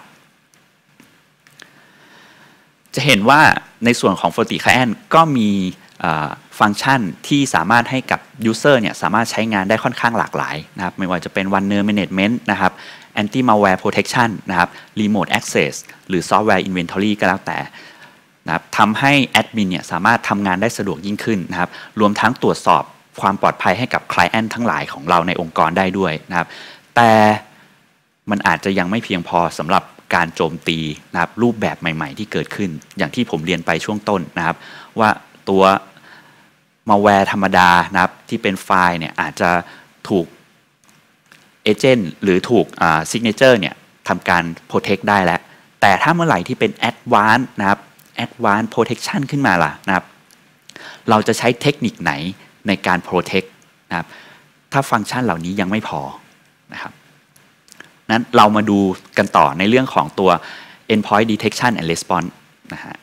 จะเห็นว่าในส่วนของ FortiClient ก็มีฟังก์ชันที่สามารถให้กับ user เนี่ยสามารถใช้งานได้ค่อนข้างหลากหลายนะครับไม่ว่าจะเป็น Vulnerability Management นะครับ Anti Malware Protection นะครับ Remote Access หรือ Software Inventory ก็แล้วแต่นะครับทำให้แอดมินเนี่ยสามารถทำงานได้สะดวกยิ่งขึ้นนะครับรวมทั้งตรวจสอบความปลอดภัยให้กับ Client ทั้งหลายของเราในองค์กรได้ด้วยนะครับแต่มันอาจจะยังไม่เพียงพอสำหรับการโจมตีนะครับรูปแบบใหม่ๆที่เกิดขึ้นอย่างที่ผมเรียนไปช่วงต้นนะครับว่าตัว malware ธรรมดานะครับที่เป็นไฟล์เนี่ยอาจจะถูกเอเจนต์หรือถูกsignature เนี่ยทำการ protect ได้แล้วแต่ถ้าเมื่อไหร่ที่เป็น advanced นะครับ advanced protection ขึ้นมาล่ะนะครับเราจะใช้เทคนิคไหนในการ protect นะครับถ้าฟังก์ชันเหล่านี้ยังไม่พอนะครับนั้นเรามาดูกันต่อในเรื่องของตัว endpoint detection and response นะฮะ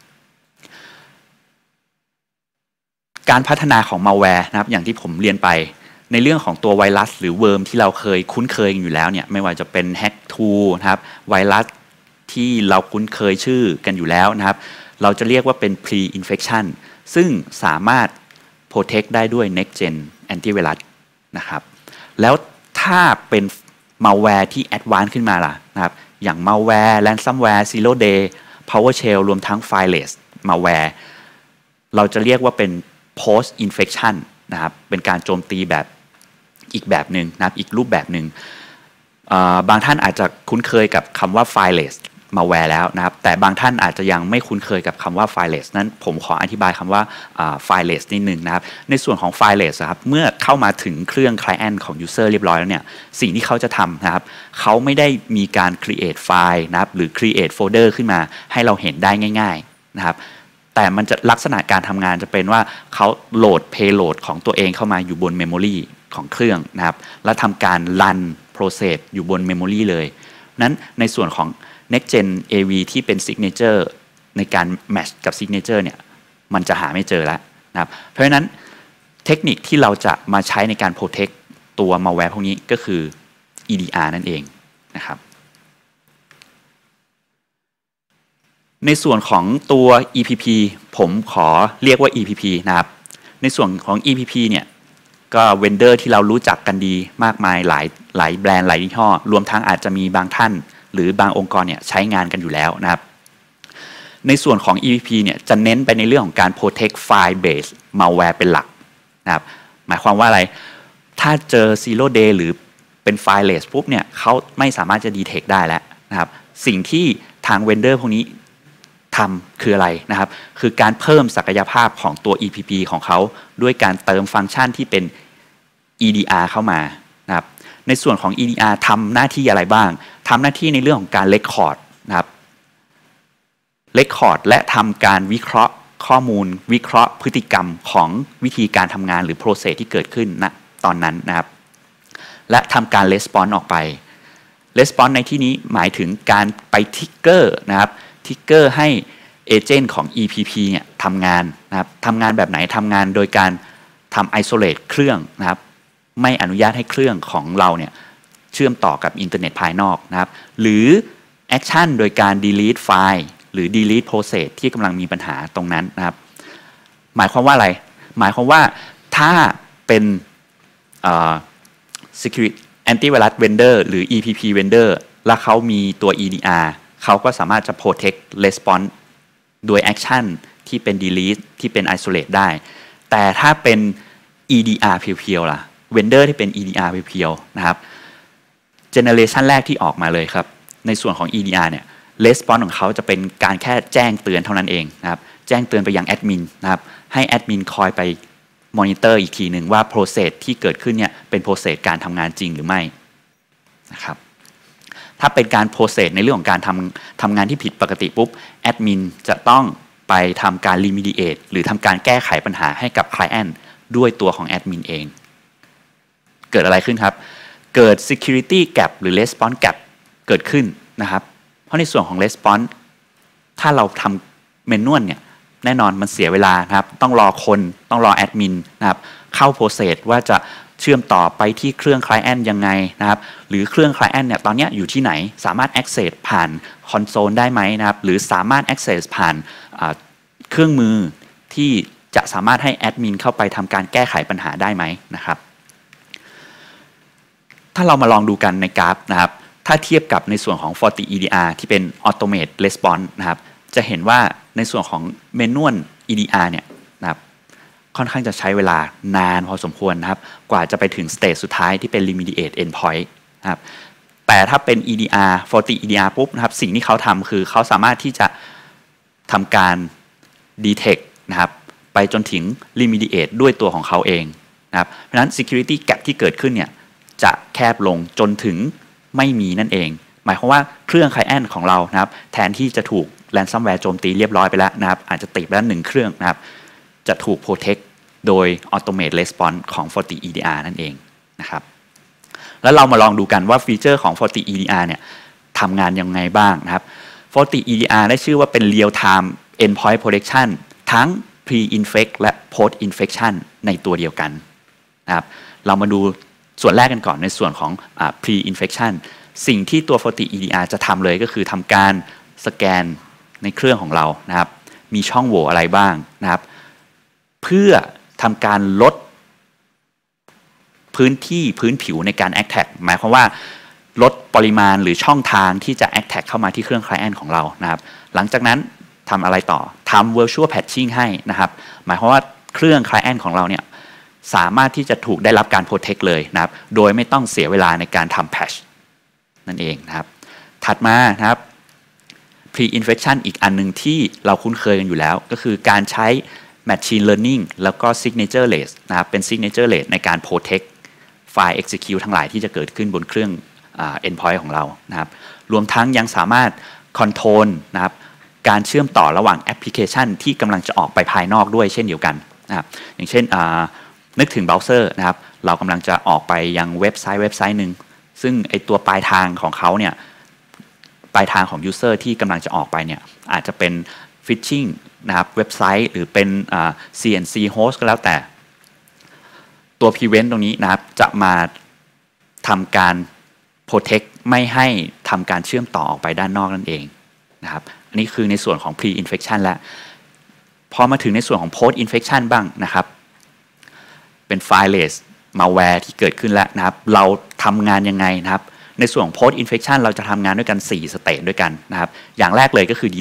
การพัฒนาของ malware นะครับอย่างที่ผมเรียนไปในเรื่องของตัวไวรัสหรือเวิร์มที่เราเคยคุ้นเคยอยู่แล้วเนี่ยไม่ว่าจะเป็น hack2 นะครับไวรัสที่เราคุ้นเคยชื่อกันอยู่แล้วนะครับเราจะเรียกว่าเป็น pre-infection ซึ่งสามารถ protect ได้ด้วย next gen antivirus นะครับแล้วถ้าเป็น malware ที่ advanced ขึ้นมาล่ะนะครับอย่าง malware ransomware zero day PowerShell รวมทั้ง fileless malware เราจะเรียกว่าเป็น post infection นะครับเป็นการโจมตีแบบอีกแบบหนึ่งนะครับอีกรูปแบบหนึ่งบางท่านอาจจะคุ้นเคยกับคำว่า fileless malware แล้วนะครับแต่บางท่านอาจจะยังไม่คุ้นเคยกับคำว่า fileless นั้นผมขออธิบายคำว่า fileless นิดนึงนะครับในส่วนของ fileless ครับเมื่อเข้ามาถึงเครื่อง client ของ user เรียบร้อยแล้วเนี่ยสิ่งที่เขาจะทำนะครับเขาไม่ได้มีการ create file นะครับหรือ create folder ขึ้นมาให้เราเห็นได้ง่ายๆนะครับแต่มันจะลักษณะการทำงานจะเป็นว่าเขาโหลด payload ของตัวเองเข้ามาอยู่บน memory ของเครื่องนะครับแล้วทำการ run process อยู่บน memory เลยนั้นในส่วนของ next gen AV ที่เป็น signature ในการ match กับ signature เนี่ยมันจะหาไม่เจอแล้วนะครับเพราะฉะนั้นเทคนิคที่เราจะมาใช้ในการ protect ตัว malware พวกนี้ก็คือ EDR นั่นเองนะครับในส่วนของตัว EPP ผมขอเรียกว่า EPP นะครับในส่วนของ EPP เนี่ยก็เวนเดอร์ที่เรารู้จักกันดีมากมายหลายแบรนด์หลายยี่ห้อรวมทั้งอาจจะมีบางท่านหรือบางองค์กรเนี่ยใช้งานกันอยู่แล้วนะครับในส่วนของ EPP เนี่ยจะเน้นไปในเรื่องของการ protect file based malware เป็นหลักนะครับหมายความว่าอะไรถ้าเจอ zero day หรือเป็น fileless ปุ๊บเนี่ยเขาไม่สามารถจะ detect ได้แล้วนะครับสิ่งที่ทางเวนเดอร์พวกนี้ทำคืออะไรนะครับคือการเพิ่มศักยภาพของตัว EPP ของเขาด้วยการเติมฟังก์ชันที่เป็น EDR เข้ามานะครับในส่วนของ EDR ทำหน้าที่อะไรบ้างทำหน้าที่ในเรื่องของการ record นะครับ record และทำการวิเคราะห์ข้อมูลวิเคราะห์พฤติกรรมของวิธีการทำงานหรือ process ที่เกิดขึ้นณตอนนั้นนะครับและทำการ response ออกไป response ในที่นี้หมายถึงการไป trigger นะครับทิกเกอร์ให้เอเจนต์ของ EPP เนี่ยทำงานนะครับทำงานแบบไหนทำงานโดยการทำ isolate เครื่องนะครับไม่อนุญาตให้เครื่องของเราเนี่ยเชื่อมต่อกับอินเทอร์เน็ตภายนอกนะครับหรือ action โดยการ delete ไฟล์หรือ delete process ที่กำลังมีปัญหาตรงนั้นนะครับหมายความว่าอะไรหมายความว่าถ้าเป็นsecurity antivirus vendor หรือ EPP vendor และเขามีตัว EDRเขาก็สามารถจะ protect response โดย action ที่เป็น delete ที่เป็น isolate ได้แต่ถ้าเป็น EDR เพียวๆล่ะ vendor ที่เป็น EDR เพียวๆนะครับ generation แรกที่ออกมาเลยครับในส่วนของ EDR เนี่ย response ของเขาจะเป็นการแค่แจ้งเตือนเท่านั้นเองนะครับแจ้งเตือนไปยังแอดมินนะครับให้แอดมินคอยไปมอนิเตอร์อีกทีหนึ่งว่า process ที่เกิดขึ้นเนี่ยเป็น process การทำงานจริงหรือไม่นะครับถ้าเป็นการ process ในเรื่องของการทำงานที่ผิดปกติปุ๊บแอดมินจะต้องไปทำการ remediate หรือทำการแก้ไขปัญหาให้กับ client ด้วยตัวของแอดมินเองเกิดอะไรขึ้นครับเกิด security gap หรือ response gap เกิดขึ้นนะครับเพราะในส่วนของ response ถ้าเราทำเมนูเนี่ยแน่นอนมันเสียเวลานะครับต้องรอคนต้องรอแอดมินนะครับเข้า process ว่าจะเชื่อมต่อไปที่เครื่อง client ยังไงนะครับหรือเครื่อง client เนี่ยตอนนี้อยู่ที่ไหนสามารถ access ผ่านคอนโซลได้ไหมนะครับหรือสามารถ access ผ่านเครื่องมือที่จะสามารถให้แอดมินเข้าไปทำการแก้ไขปัญหาได้ไหมนะครับถ้าเรามาลองดูกันในกราฟนะครับถ้าเทียบกับในส่วนของ FortiEDR ที่เป็น Automate Response นะครับจะเห็นว่าในส่วนของ Manual EDR เนี่ยนะครับค่อนข้างจะใช้เวลานานพอสมควรนะครับกว่าจะไปถึงสเตจสุดท้ายที่เป็น Remediate Endpoint นะครับแต่ถ้าเป็น EDR FortiEDR ปุ๊บนะครับสิ่งที่เขาทำคือเขาสามารถที่จะทำการ Detect นะครับไปจนถึง Remediate ด้วยตัวของเขาเองนะครับเพราะฉะนั้น Security Gap ที่เกิดขึ้นเนี่ยจะแคบลงจนถึงไม่มีนั่นเองหมายความว่าเครื่อง client ของเรานะครับแทนที่จะถูก ransomware โจมตีเรียบร้อยไปแล้วนะครับอาจจะติดไปแล้ว1เครื่องนะครับจะถูก protect โดย automate response ของ FortiEDR นั่นเองนะครับแล้วเรามาลองดูกันว่าฟีเจอร์ของ FortiEDR เนี่ยทำงานยังไงบ้างนะครับ FortiEDR ได้ชื่อว่าเป็น real time endpoint protection ทั้ง pre-infect และ post-infection ในตัวเดียวกันนะครับเรามาดูส่วนแรกกันก่อนในส่วนของ pre-infection สิ่งที่ตัว FortiEDR จะทำเลยก็คือทำการสแกนในเครื่องของเรานะครับมีช่องโหว่อะไรบ้างนะครับเพื่อทำการลดพื้นผิวในการ attack หมายความว่าลดปริมาณหรือช่องทางที่จะ attack เข้ามาที่เครื่อง client ของเรานะครับหลังจากนั้นทำอะไรต่อทำ virtual patching ให้นะครับหมายความว่าเครื่อง client ของเราเนี่ยสามารถที่จะถูกได้รับการโปรเทคเลยนะครับโดยไม่ต้องเสียเวลาในการทำแพทช์นั่นเองนะครับถัดมานะครับ pre-infection อีกอันหนึ่งที่เราคุ้นเคยกันอยู่แล้วก็คือการใช้ machine learning แล้วก็ signatureless นะครับเป็น signatureless ในการ protect ไฟล์ execute ทั้งหลายที่จะเกิดขึ้นบนเครื่อง endpoint ของเรานะครับรวมทั้งยังสามารถ control นะครับการเชื่อมต่อระหว่างแอปพลิเคชันที่กำลังจะออกไปภายนอกด้วยเช่นเดียวกันนะครับอย่างเช่นนึกถึงเบราว์เซอร์นะครับเรากำลังจะออกไปยังเว็บไซต์หนึ่งซึ่งไอตัวปลายทางของเขาเนี่ยปลายทางของยูเซอร์ที่กำลังจะออกไปเนี่ยอาจจะเป็นฟิชชิ่งนะครับเว็บไซต์หรือเป็นCNC host ก็แล้วแต่ตัว prevent ตรงนี้นะครับจะมาทำการ protect ไม่ให้ทำการเชื่อมต่อออกไปด้านนอกนั่นเองนะครับอันนี้คือในส่วนของ pre-infection แล้วพอมาถึงในส่วนของ post-infection บ้างนะครับเป็น fileless malware ที่เกิดขึ้นแล้วนะครับเราทำงานยังไงนะครับในส่วนของ post infection เราจะทำงานด้วยกัน4สเตจด้วยกันนะครับอย่างแรกเลยก็คือ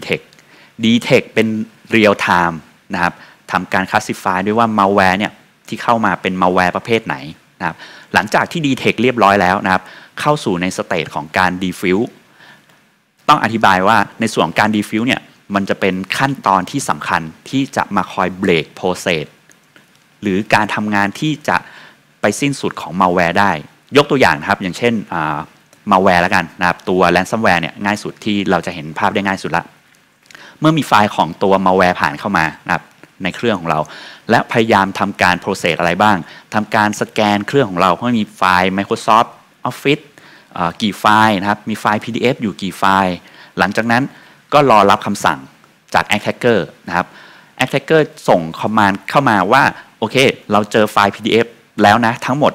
detect เป็น real time นะครับทำการ classify ด้วยว่า malware เนี่ยที่เข้ามาเป็น malware ประเภทไหนนะครับหลังจากที่ detect เรียบร้อยแล้วนะครับเข้าสู่ในสเตจของการ defuse ต้องอธิบายว่าในส่วนของการ defuse เนี่ยมันจะเป็นขั้นตอนที่สำคัญที่จะมาคอย break processหรือการทำงานที่จะไปสิ้นสุดของ malware ได้ยกตัวอย่างนะครับอย่างเช่นmalware แล้วกันนะครับตัว ransomware เนี่ยง่ายสุดที่เราจะเห็นภาพได้ง่ายสุดละเมื่อมีไฟล์ของตัว malware ผ่านเข้ามานะครับในเครื่องของเราและพยายามทำการ process อะไรบ้างทำการสแกนเครื่องของเราเพราะมีไฟล์ Microsoft Office กี่ไฟล์นะครับมีไฟล์ PDF อยู่กี่ไฟล์หลังจากนั้นก็รอรับคำสั่งจาก attacker นะครับ attacker ส่งคอมมานด์เข้ามาว่าโอเคเราเจอไฟล์ PDF แล้วนะทั้งหมด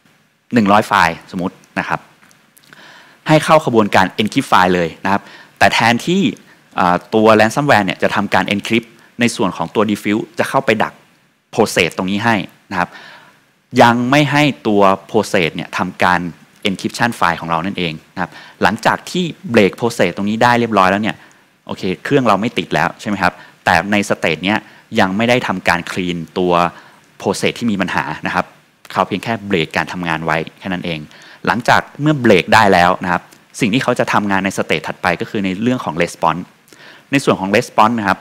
100ไฟล์สมมุตินะครับให้เข้าขบวนการ encrypt ไฟล์เลยนะครับแต่แทนที่ตัว ransomware เนี่ยจะทำการ encrypt ในส่วนของตัว diffuse จะเข้าไปดัก process ตรงนี้ให้นะครับยังไม่ให้ตัว process เนี่ยทำการ encryption ไฟล์ของเรานั่นเองนะครับหลังจากที่ break process ตรงนี้ได้เรียบร้อยแล้วเนี่ยโอเคเครื่องเราไม่ติดแล้วใช่ไหมครับแต่ในสเตจเนี้ยยังไม่ได้ทำการ clean ตัว process ที่มีปัญหานะครับเขาเพียงแค่เบรกการทำงานไว้แค่นั้นเองหลังจากเมื่อเบรกได้แล้วนะครับสิ่งที่เขาจะทำงานในสเตจถัดไปก็คือในเรื่องของ response ในส่วนของ response นะครับ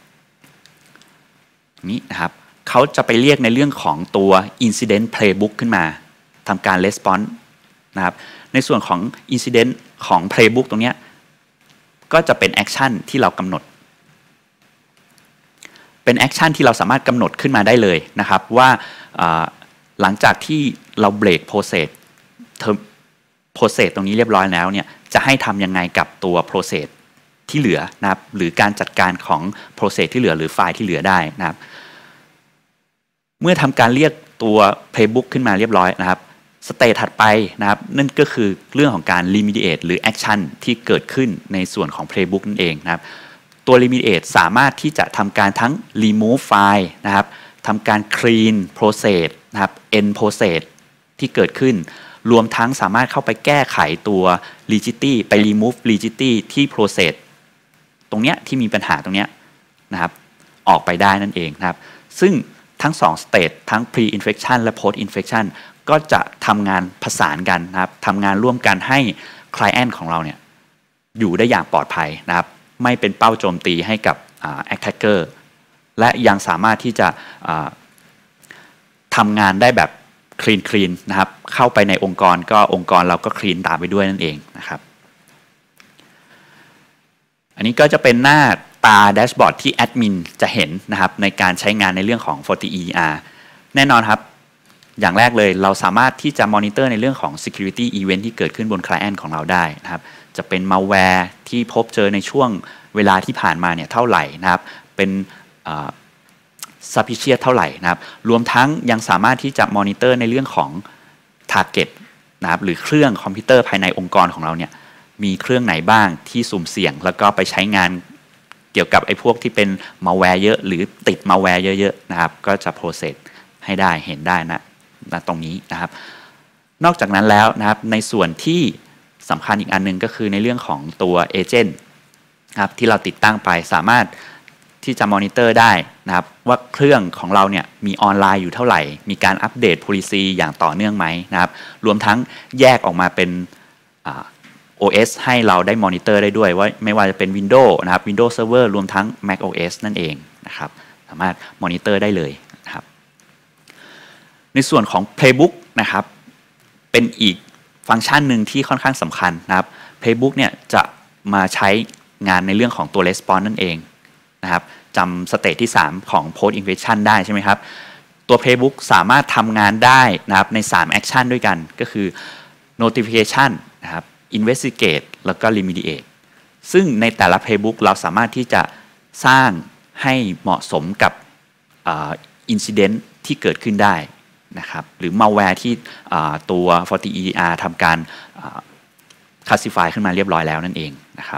นี้นะครับเขาจะไปเรียกในเรื่องของตัว incident playbook ขึ้นมาทำการ response นะครับในส่วนของ incident ของ playbook ตรงนี้ก็จะเป็น action ที่เรากำหนดเป็นแอคชั่นที่เราสามารถกำหนดขึ้นมาได้เลยนะครับว่าหลังจากที่เราเบรกโปรเซสตรงนี้เรียบร้อยแล้วเนี่ยจะให้ทำยังไงกับตัวโปรเซสที่เหลือนะครับหรือการจัดการของโปรเซสที่เหลือหรือไฟล์ที่เหลือได้นะครับเมื่อทำการเรียกตัว playbook ขึ้นมาเรียบร้อยนะครับสเตจถัดไปนะครับนั่นก็คือเรื่องของการ remediate หรือ action ที่เกิดขึ้นในส่วนของ playbook นั่นเองนะครับตัว remediate สามารถที่จะทำการทั้ง remove ไฟล์นะครับทำการ clean process นะครับ end process ที่เกิดขึ้นรวมทั้งสามารถเข้าไปแก้ไขตัว rigidity ไป remove rigidity ที่ process ตรงเนี้ยที่มีปัญหาตรงเนี้ยนะครับออกไปได้นั่นเองนะครับซึ่งทั้ง2 stage ทั้ง pre infection และ post infection ก็จะทำงานผสานกันนะครับทำงานร่วมกันให้ client ของเราเนี่ยอยู่ได้อย่างปลอดภัยนะครับไม่เป็นเป้าโจมตีให้กับ attacker และยังสามารถที่จะทำงานได้แบบคลีนนะครับเข้าไปในองค์กรก็องค์กรเราก็คลีนตามไปด้วยนั่นเองนะครับอันนี้ก็จะเป็นหน้าตาแดชบอร์ดที่แอดมินจะเห็นนะครับในการใช้งานในเรื่องของ FortiEDR แน่นอนครับอย่างแรกเลยเราสามารถที่จะมอนิเตอร์ในเรื่องของ security event ที่เกิดขึ้นบน client ของเราได้นะครับจะเป็น malware ที่พบเจอในช่วงเวลาที่ผ่านมาเนี่ยเท่าไหร่นะครับเป็นsuspicious เท่าไหร่นะครับรวมทั้งยังสามารถที่จะมอนิเตอร์ในเรื่องของ target นะครับหรือเครื่องคอมพิวเตอร์ภายในองค์กรของเราเนี่ยมีเครื่องไหนบ้างที่สุ่มเสี่ยงแล้วก็ไปใช้งานเกี่ยวกับไอ้พวกที่เป็น malware เยอะหรือติด malware เยอะๆนะครับก็จะ process ให้ได้เห็นได้นะตรงนี้นะครับนอกจากนั้นแล้วนะครับในส่วนที่สำคัญอีกอันนึงก็คือในเรื่องของตัวเอเจนต์ครับที่เราติดตั้งไปสามารถที่จะมอนิเตอร์ได้นะครับว่าเครื่องของเราเนี่ยมีออนไลน์อยู่เท่าไหร่มีการอัปเดต policy อย่างต่อเนื่องไหมนะครับรวมทั้งแยกออกมาเป็นOS ให้เราได้มอนิเตอร์ได้ด้วยว่าไม่ว่าจะเป็น Windows นะครับ Windows Server รวมทั้ง Mac OS นั่นเองนะครับสามารถมอนิเตอร์ได้เลยนะครับในส่วนของ Playbook นะครับเป็นอีกฟังก์ชันหนึ่งที่ค่อนข้างสำคัญนะครับ Playbook เนี่ยจะมาใช้งานในเรื่องของตัว Response นั่นเองนะครับจำสเตจที่3ของ Post Infection ได้ใช่ไหมครับตัว Playbook สามารถทำงานได้นะครับใน3 Action ด้วยกันก็คือ Notification นะครับ Investigate แล้วก็ Remediate ซึ่งในแต่ละ Playbook เราสามารถที่จะสร้างให้เหมาะสมกับIncident ที่เกิดขึ้นได้นะครับหรือ malware ที่ตัว FortiEDR ทำการ classify ขึ้นมาเรียบร้อยแล้วนั่นเองนะครับ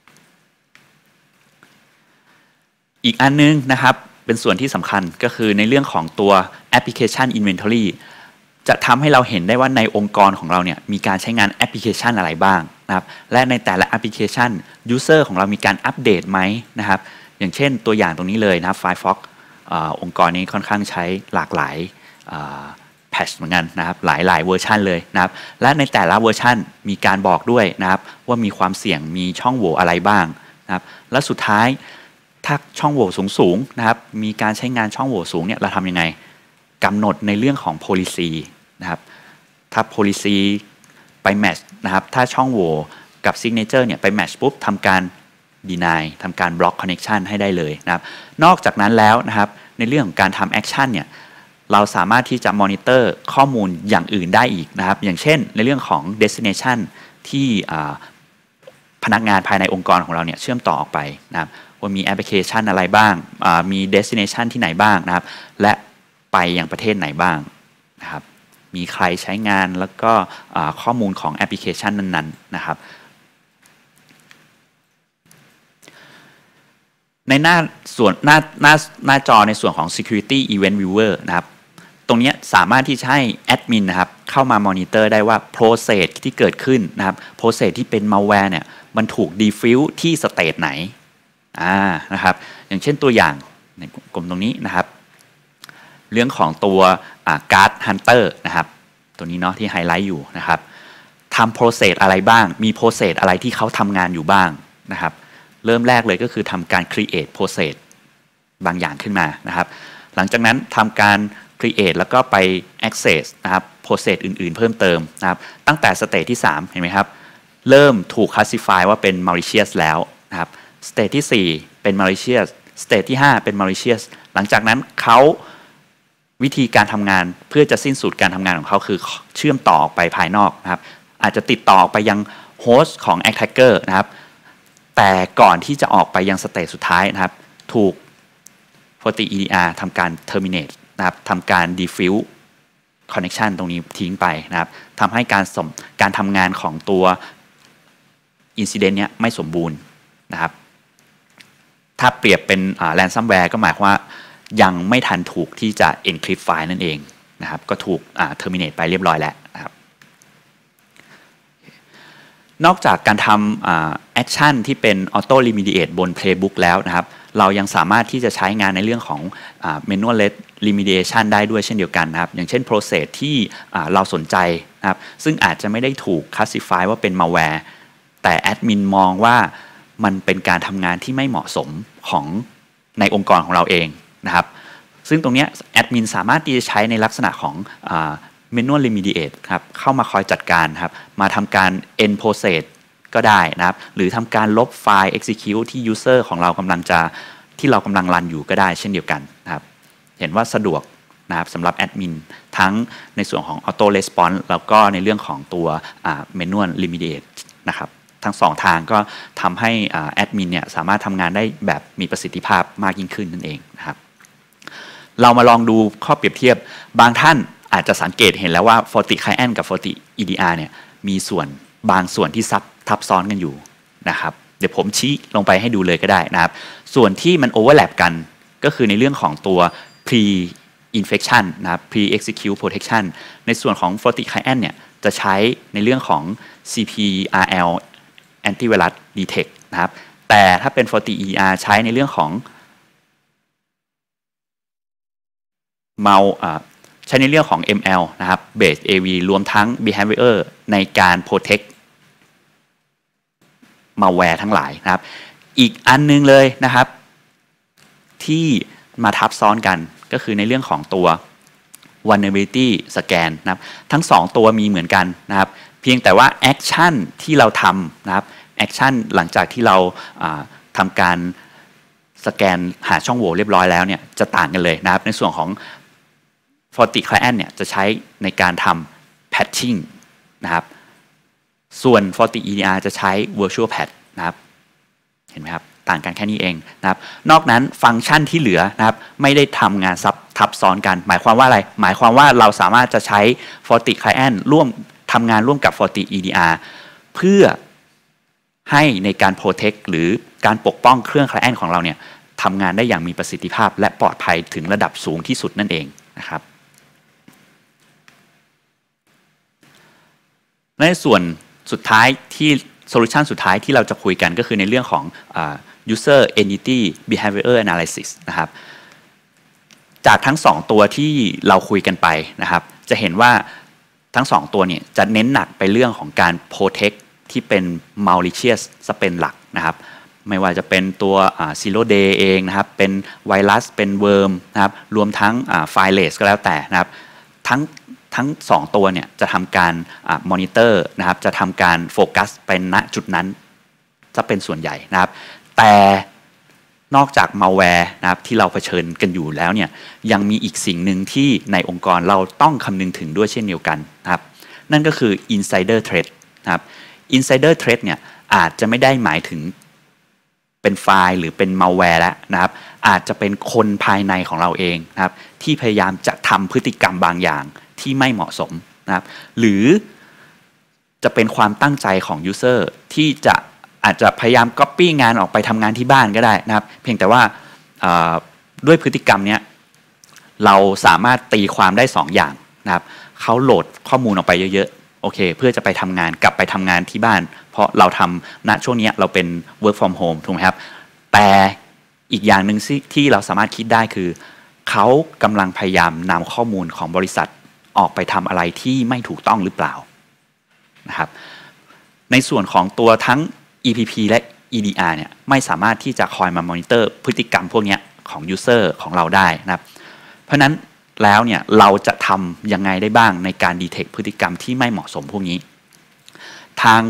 อีกอันนึงนะครับเป็นส่วนที่สำคัญก็คือในเรื่องของตัว application inventory จะทำให้เราเห็นได้ว่าในองค์กรของเราเนี่ยมีการใช้งานแอปพลิเคชันอะไรบ้างนะครับและในแต่ละแอปพลิเคชัน user ของเรามีการอัปเดตไหมนะครับอย่างเช่นตัวอย่างตรงนี้เลยนะครับ Firefox องค์กรนี้ค่อนข้างใช้หลากหลายแพทช์เหมือนกันนะครับหลายเวอร์ชันเลยนะครับและในแต่ละเวอร์ชันมีการบอกด้วยนะครับว่ามีความเสี่ยงมีช่องโหว่อะไรบ้างนะครับและสุดท้ายถ้าช่องโหว่สูงนะครับมีการใช้งานช่องโหว่สูงเนี่ยเราทำยังไงกำหนดในเรื่องของ policy นะครับถ้า policy ไป match นะครับถ้าช่องโหว่กับ signature เนี่ยไป match ปุ๊บทำการ deny ทำการ block connection ให้ได้เลยนะครับนอกจากนั้นแล้วนะครับในเรื่องของการทำ action เนี่ยเราสามารถที่จะมอนิเตอร์ข้อมูลอย่างอื่นได้อีกนะครับอย่างเช่นในเรื่องของ destination ที่พนักงานภายในองค์กรของเราเนี่ยเชื่อมต่อออกไปนะครับว่ามีแอปพลิเคชันอะไรบ้างมี destination ที่ไหนบ้างนะครับและไปยังประเทศไหนบ้างนะครับมีใครใช้งานแล้วก็ข้อมูลของแอปพลิเคชันนั้นๆนะครับในหน้าจอในส่วนของ security event viewer นะครับตรงนี้สามารถที่จะให้แอดมินนะครับเข้ามามอนิเตอร์ได้ว่า process ที่เกิดขึ้นนะครับ process ที่เป็น malware เนี่ยมันถูก defuse ที่สเตจไหนนะครับอย่างเช่นตัวอย่างในกลุ่มตรงนี้นะครับเรื่องของตัวGuard Hunter นะครับตัวนี้เนาะที่ไฮไลท์อยู่นะครับททำ process อะไรบ้างมี process อะไรที่เขาทำงานอยู่บ้างนะครับเริ่มแรกเลยก็คือทำการ create process บางอย่างขึ้นมานะครับหลังจากนั้นทำการ create แล้วก็ไป access นะครับ process อื่นๆเพิ่มเติมนะครับตั้งแต่สเตจที่3เห็นไหมครับเริ่มถูก classify ว่าเป็น malicious แล้วนะครับสเตจที่4เป็น malicious สเตจที่5เป็น malicious หลังจากนั้นเขาวิธีการทำงานเพื่อจะสิ้นสุดการทำงานของเขาคือเชื่อมต่อออกไปภายนอกนะครับอาจจะติดต่อออกไปยังโฮสต์ของ attacker นะครับแต่ก่อนที่จะออกไปยังสเตจสุดท้ายนะครับถูก FortiEDR ทำการ terminate นะครับทำการ defuse connection ตรงนี้ทิ้งไปนะครับทำให้การทำงานของตัว incident เนี้ยไม่สมบูรณ์นะครับถ้าเปรียบเป็นransomware ก็หมายความว่ายังไม่ทันถูกที่จะ encrypt ไฟล์นั่นเองนะครับก็ถูกterminate ไปเรียบร้อยแล้วนะครับนอกจากการทำaction ที่เป็น auto remediate บน playbook แล้วนะครับเรายังสามารถที่จะใช้งานในเรื่องของmanual remediation ได้ด้วยเช่นเดียวกันนะครับอย่างเช่น process ที่เราสนใจนะครับซึ่งอาจจะไม่ได้ถูก classify ว่าเป็น malware แต่แอดมินมองว่ามันเป็นการทำงานที่ไม่เหมาะสมของในองค์กรของเราเองนะครับซึ่งตรงนี้แอดมินสามารถที่จะใช้ในลักษณะของmanual remediate ครับเข้ามาคอยจัดการครับมาทำการ end process ก็ได้นะครับหรือทำการลบไฟล์ execute ที่ user ของเรากำลังรันอยู่ก็ได้เช่นเดียวกันนะครับเห็นว่าสะดวกนะครับสำหรับแอดมินทั้งในส่วนของ auto response แล้วก็ในเรื่องของตัวmanual remediate นะครับทั้ง2ทางก็ทำให้แอดมินเนี่ยสามารถทำงานได้แบบมีประสิทธิภาพมากยิ่งขึ้นนั่นเองนะครับเรามาลองดูข้อเปรียบเทียบบางท่านอาจจะสังเกตเห็นแล้วว่า FortiClient กับ FortiEDR เนี่ยมีบางส่วนที่ทับซ้อนกันอยู่นะครับเดี๋ยวผมชี้ลงไปให้ดูเลยก็ได้นะครับส่วนที่มัน overlap กันก็คือในเรื่องของตัว pre-infection นะครับ pre-execute protection ในส่วนของ FortiClient เนี่ยจะใช้ในเรื่องของ CPRL antivirus detect นะครับแต่ถ้าเป็น FortiEDR ใช้ในเรื่องของใช้ในเรื่องของ ML นะครับ Base AV รวมทั้ง Behavior ในการ protect malware ทั้งหลายนะครับอีกอันนึงเลยนะครับที่มาทับซ้อนกันก็คือในเรื่องของตัว vulnerability scan นะครับทั้ง2ตัวมีเหมือนกันนะครับเพียงแต่ว่า action ที่เราทำนะครับ action หลังจากที่เราทำการสแกนหาช่องโหว่เรียบร้อยแล้วเนี่ยจะต่างกันเลยนะครับในส่วนของ FortiClient เนี่ยจะใช้ในการทำ patching นะครับส่วน FortiEDR จะใช้ virtual patch นะครับเห็นไหมครับต่างกันแค่นี้เองนะครับนอกนั้นฟังก์ชันที่เหลือนะครับไม่ได้ทำงานทับซ้อนกันหมายความว่าอะไรหมายความว่าเราสามารถจะใช้ FortiClient ทำงานร่วมกับ FortiEDR เพื่อให้ในการ protect หรือการปกป้องเครื่อง Client ของเราเนี่ยทำงานได้อย่างมีประสิทธิภาพและปลอดภัยถึงระดับสูงที่สุดนั่นเองนะครับในส่วนสุดท้ายที่โซลูชันสุดท้ายที่เราจะคุยกันก็คือในเรื่องของuser entity behavior analysis นะครับจากทั้ง2ตัวที่เราคุยกันไปนะครับจะเห็นว่าทั้ง2ตัวเนี่ยจะเน้นหนักไปเรื่องของการ protect ที่เป็น malicious จะเป็นหลักนะครับไม่ว่าจะเป็นตัวzero day เองนะครับเป็นไวรัสเป็นเวิร์มนะครับรวมทั้งfileless ก็แล้วแต่นะครับทั้ง2ตัวเนี่ยจะทำการมอนิเตอร์นะครับจะทำการโฟกัสไปณจุดนั้นจะเป็นส่วนใหญ่นะครับแต่นอกจากมัลแวร์นะครับที่เราเผชิญกันอยู่แล้วเนี่ยยังมีอีกสิ่งหนึ่งที่ในองค์กรเราต้องคำนึงถึงด้วยเช่นเดียวกันนะครับนั่นก็คือ insider threat นะครับ insider threat เนี่ยอาจจะไม่ได้หมายถึงเป็นไฟล์หรือเป็นมัลแวร์แล้วนะครับอาจจะเป็นคนภายในของเราเองนะครับที่พยายามจะทำพฤติกรรมบางอย่างที่ไม่เหมาะสมนะครับหรือจะเป็นความตั้งใจของ user ที่อาจจะพยายาม copy งานออกไปทำงานที่บ้านก็ได้นะครับเพียงแต่ว่าด้วยพฤติกรรมเนี้ยเราสามารถตีความได้2 อย่างนะครับเขาโหลดข้อมูลออกไปเยอะๆโอเคเพื่อจะไปทำงานกลับไปทำงานที่บ้านเพราะเราทำณช่วงนี้เราเป็น work from home ถูกไหมครับแต่อีกอย่างหนึ่งที่เราสามารถคิดได้คือเขากำลังพยายามนำข้อมูลของบริษัทออกไปทำอะไรที่ไม่ถูกต้องหรือเปล่านะครับในส่วนของตัวทั้ง EPP และ EDR เนี่ยไม่สามารถที่จะคอยมามอนิเตอร์พฤติกรรมพวกนี้ของ User ของเราได้นะครับเพราะฉะนั้นแล้วเนี่ยเราจะทำยังไงได้บ้างในการ detect พฤติกรรมที่ไม่เหมาะสมพวกนี้ทาง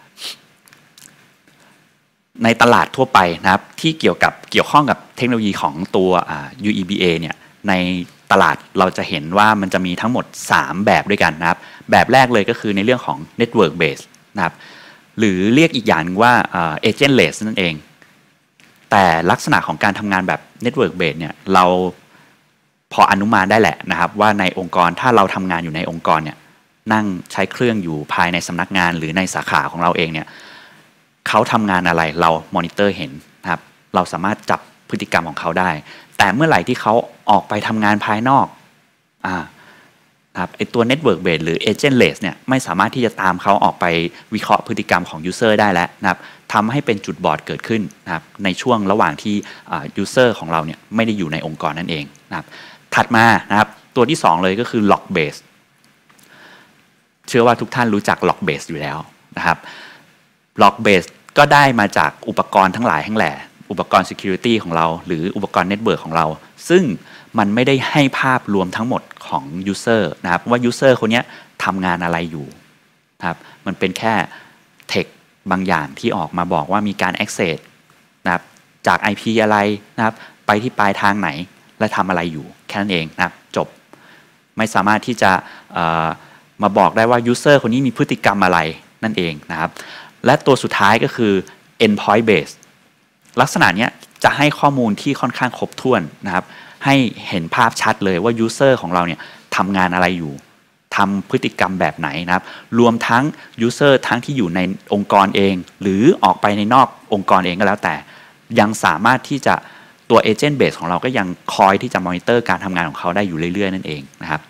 ในตลาดทั่วไปนะครับที่เกี่ยวข้องกับเทคโนโลยีของตัว UEBA เนี่ยในตลาดเราจะเห็นว่ามันจะมีทั้งหมด3แบบด้วยกันนะครับแบบแรกเลยก็คือในเรื่องของ Network Based นะครับหรือเรียกอีกอย่างว่า Agentless นั่นเองแต่ลักษณะของการทำงานแบบ Network Based เนี่ยเราพออนุมานได้แหละนะครับว่าในองค์กรถ้าเราทำงานอยู่ในองค์กรเนี่ยนั่งใช้เครื่องอยู่ภายในสำนักงานหรือในสาขาของเราเองเนี่ยเขาทำงานอะไรเรามอนิเตอร์เห็นนะครับเราสามารถจับพฤติกรรมของเขาได้แต่เมื่อไหร่ที่เขาออกไปทำงานภายนอกนะครับไอตัว Network Based หรือ Agentless เนี่ยไม่สามารถที่จะตามเขาออกไปวิเคราะห์พฤติกรรมของ User ได้แล้วนะครับทำให้เป็นจุดบอดเกิดขึ้นนะครับในช่วงระหว่างที่User ของเราเนี่ยไม่ได้อยู่ในองค์กรนั่นเองนะครับถัดมานะครับตัวที่2เลยก็คือ Log Based เชื่อว่าทุกท่านรู้จัก Log Based อยู่แล้วนะครับ Log Based ก็ได้มาจากอุปกรณ์ทั้งหลายทั้งแหล่อุปกรณ์ Security ของเราหรืออุปกรณ์ Network ของเราซึ่งมันไม่ได้ให้ภาพรวมทั้งหมดของ User นะครับว่า User คนนี้ทำงานอะไรอยู่นะครับมันเป็นแค่ Text บางอย่างที่ออกมาบอกว่ามีการ Access นะครับจาก IP อะไรนะครับไปที่ปลายทางไหนและทำอะไรอยู่แค่นั้นเองนะครับจบไม่สามารถที่จะมาบอกได้ว่า User คนนี้มีพฤติกรรมอะไรนั่นเองนะครับและตัวสุดท้ายก็คือ Endpoint Based ลักษณะนี้จะให้ข้อมูลที่ค่อนข้างครบถ้วนนะครับให้เห็นภาพชัดเลยว่า User ของเราเนี่ยทำงานอะไรอยู่ทำพฤติกรรมแบบไหนนะครับรวมทั้ง User ทั้งที่อยู่ในองค์กรเองหรือออกไปในนอกองค์กรเองก็แล้วแต่ยังสามารถที่จะตัว Agent Base ของเราก็ยังคอยที่จะมอนิเตอร์การทำงานของเขาได้อยู่เรื่อยๆนั่นเองนะครับ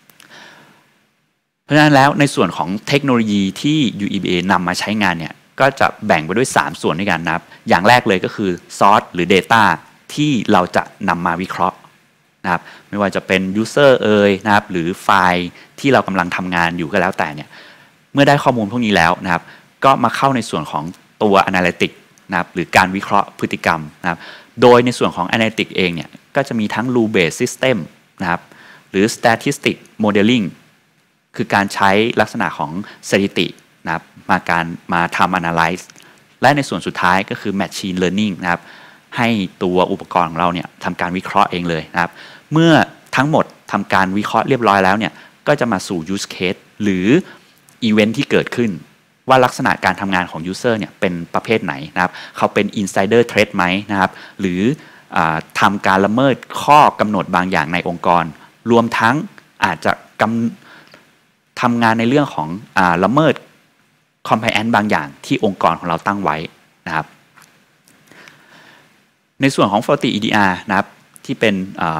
เพราะฉะนั้นแล้วในส่วนของเทคโนโลยีที่ UEBA นำมาใช้งานเนี่ยก็จะแบ่งไปด้วย3ส่วนด้วยกันนะครับอย่างแรกเลยก็คือ Source หรือ Data ที่เราจะนำมาวิเคราะห์นะครับไม่ว่าจะเป็น User นะครับหรือไฟล์ที่เรากำลังทำงานอยู่ก็แล้วแต่เนี่ยเมื่อได้ข้อมูลพวกนี้แล้วนะครับก็มาเข้าในส่วนของตัว Analytics นะครับหรือการวิเคราะห์พฤติกรรมนะครับโดยในส่วนของ Analytics เองเนี่ยก็จะมีทั้ง Rule Based System นะครับหรือ Statistic Modeling คือการใช้ลักษณะของสถิตินะครับมาทำ Analyze และในส่วนสุดท้ายก็คือ Machine Learning นะครับให้ตัวอุปกรณ์ของเราเนี่ยทำการวิเคราะห์เองเลยนะครับเมื่อทั้งหมดทำการวิเคราะห์เรียบร้อยแล้วเนี่ยก็จะมาสู่ Use Case หรือ Event ที่เกิดขึ้นว่าลักษณะการทำงานของ User เนี่ยเป็นประเภทไหนนะครับเขาเป็น Insider Threat ไหมนะครับหรือทำการละเมิดข้อกำหนดบางอย่างในองค์กรรวมทั้งอาจจะทำงานในเรื่องของละเมิด compliance บางอย่างที่องค์กรของเราตั้งไว้นะครับในส่วนของ Faulty EDR นะครับที่เป็น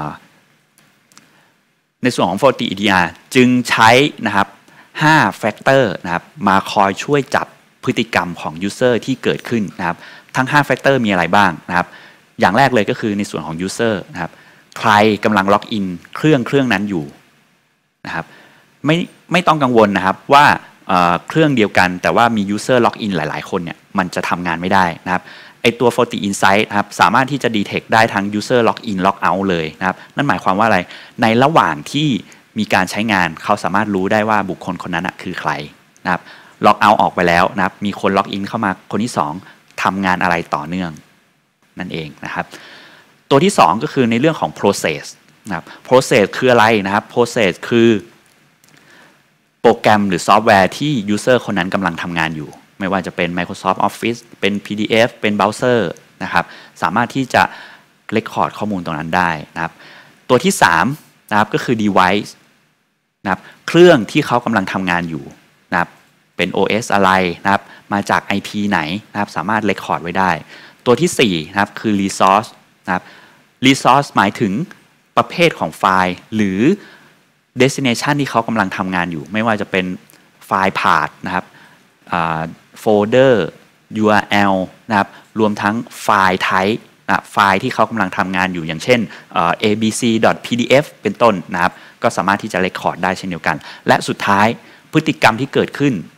ในส่วนของ Faulty EDR จึงใช้นะครับ5 factor นะครับมาคอยช่วยจับพฤติกรรมของ User ที่เกิดขึ้นนะครับทั้ง5 factor มีอะไรบ้างนะครับอย่างแรกเลยก็คือในส่วนของ User นะครับใครกำลังล็อกอินเครื่องนั้นอยู่นะครับไม่ต้องกังวลนะครับว่าเครื่องเดียวกันแต่ว่ามี User Login หลายๆคนเนี่ยมันจะทำงานไม่ได้นะครับไอตัว Faulty Insight นะครับสามารถที่จะ detect ได้ทั้ง User Login Logout เลยนะครับนั่นหมายความว่าอะไรในระหว่างที่มีการใช้งานเขาสามารถรู้ได้ว่าบุคคลคนนั้นคือใครนะครับ Logout ออกไปแล้วนะครับมีคน Login เข้ามาคนที่2ทำงานอะไรต่อเนื่องนั่นเองนะครับตัวที่2ก็คือในเรื่องของ process นะครับ process คืออะไรนะครับ process คือโปรแกรมหรือซอฟต์แวร์ที่ User คนนั้นกำลังทำงานอยู่ไม่ว่าจะเป็น Microsoft Office เป็น PDF เป็น Browser นะครับสามารถที่จะ record ข้อมูลตรงนั้นได้นะครับตัวที่3นะครับก็คือ device นะครับเครื่องที่เขากำลังทำงานอยู่นะครับเป็น OS อะไรนะครับมาจาก IP ไหนนะครับสามารถ record ไว้ได้ตัวที่4นะครับคือ resource นะครับ resource หมายถึงประเภทของไฟล์หรือdestination ที่เขากำลังทำงานอยู่ไม่ว่าจะเป็นไฟล์ path นะครับโฟลเดอร์ URL นะครับรวมทั้งไฟล์ type นะไฟล์ที่เขากำลังทำงานอยู่อย่างเช่นabc.pdf เป็นต้นนะครับก็สามารถที่จะ record ได้เช่นเดียวกันและสุดท้ายพฤติกรรมที่เกิดขึ้น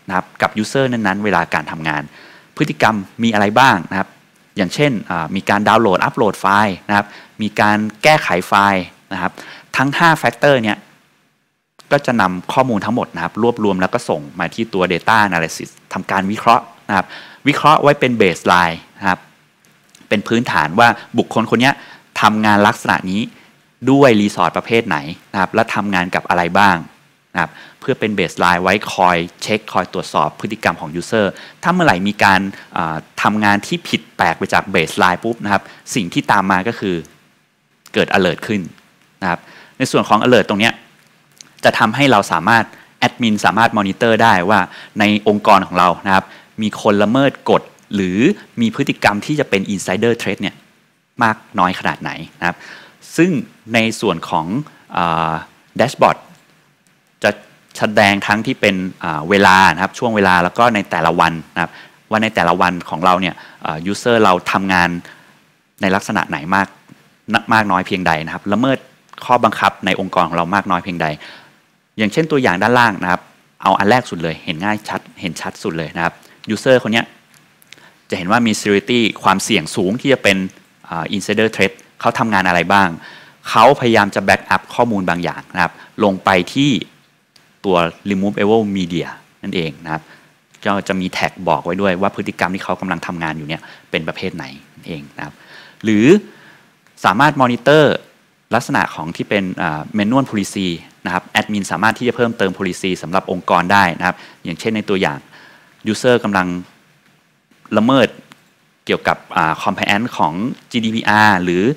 นะครับกับ user นั้นๆเวลาการทำงานพฤติกรรมมีอะไรบ้างนะครับอย่างเช่นมีการดาวน์โหลดอัปโหลดไฟล์นะครับมีการแก้ไขไฟล์นะครับทั้ง5 factor เนี่ยก็จะนำข้อมูลทั้งหมดนะครับรวบรวมแล้วก็ส่งมาที่ตัว data analysis ทำการวิเคราะห์นะครับวิเคราะห์ไว้เป็น baseline นะครับเป็นพื้นฐานว่าบุคคลคนนี้ทำงานลักษณะนี้ด้วยรีซอร์สประเภทไหนนะครับและทำงานกับอะไรบ้างนะครับเพื่อเป็นเบสไลน์ไว้คอยเช็คคอยตรวจสอบพฤติกรรมของยูเซอร์ถ้าเมื่อไหร่มีการทำงานที่ผิดแปลกไปจากเบสไลน์ปุ๊บนะครับสิ่งที่ตามมาก็คือเกิด alert ขึ้นนะครับในส่วนของ alert ตรงนี้จะทำให้เราสามารถแอดมินสามารถมอนิเตอร์ได้ว่าในองค์กรของเรานะครับมีคนละเมิดกฎหรือมีพฤติกรรมที่จะเป็น insider threat เนี่ยมากน้อยขนาดไหนนะครับซึ่งในส่วนของแดชบอร์ดจะแสดงทั้งที่เป็นเวลานะครับช่วงเวลาแล้วก็ในแต่ละวันนะครับว่าในแต่ละวันของเราเนี่ยยูเซอร์เราทำงานในลักษณะไหนมากน้อยเพียงใดนะครับละเมิดข้อบังคับในองค์กรของเรามากน้อยเพียงใดอย่างเช่นตัวอย่างด้านล่างนะครับเอาอันแรกสุดเลยเห็นง่ายชัดเห็นชัดสุดเลยนะครับยูเซอร์คนนี้จะเห็นว่ามี security ความเสี่ยงสูงที่จะเป็นinsider threat เขาทำงานอะไรบ้างเขาพยายามจะแบ็กอัพข้อมูลบางอย่างนะครับลงไปที่ตัว removable media นั่นเองนะครับก็จะมีแท็กบอกไว้ด้วยว่าพฤติกรรมที่เขากำลังทำงานอยู่เนี่ยเป็นประเภทไหนนั่นเองนะครับหรือสามารถมอนิเตอร์ลักษณะของที่เป็นmanual policy นะครับแอดมินสามารถที่จะเพิ่มเติม policy สำหรับองค์กรได้นะครับอย่างเช่นในตัวอย่าง user กำลังละเมิดเกี่ยวกับ compliance ของ GDPR หรือ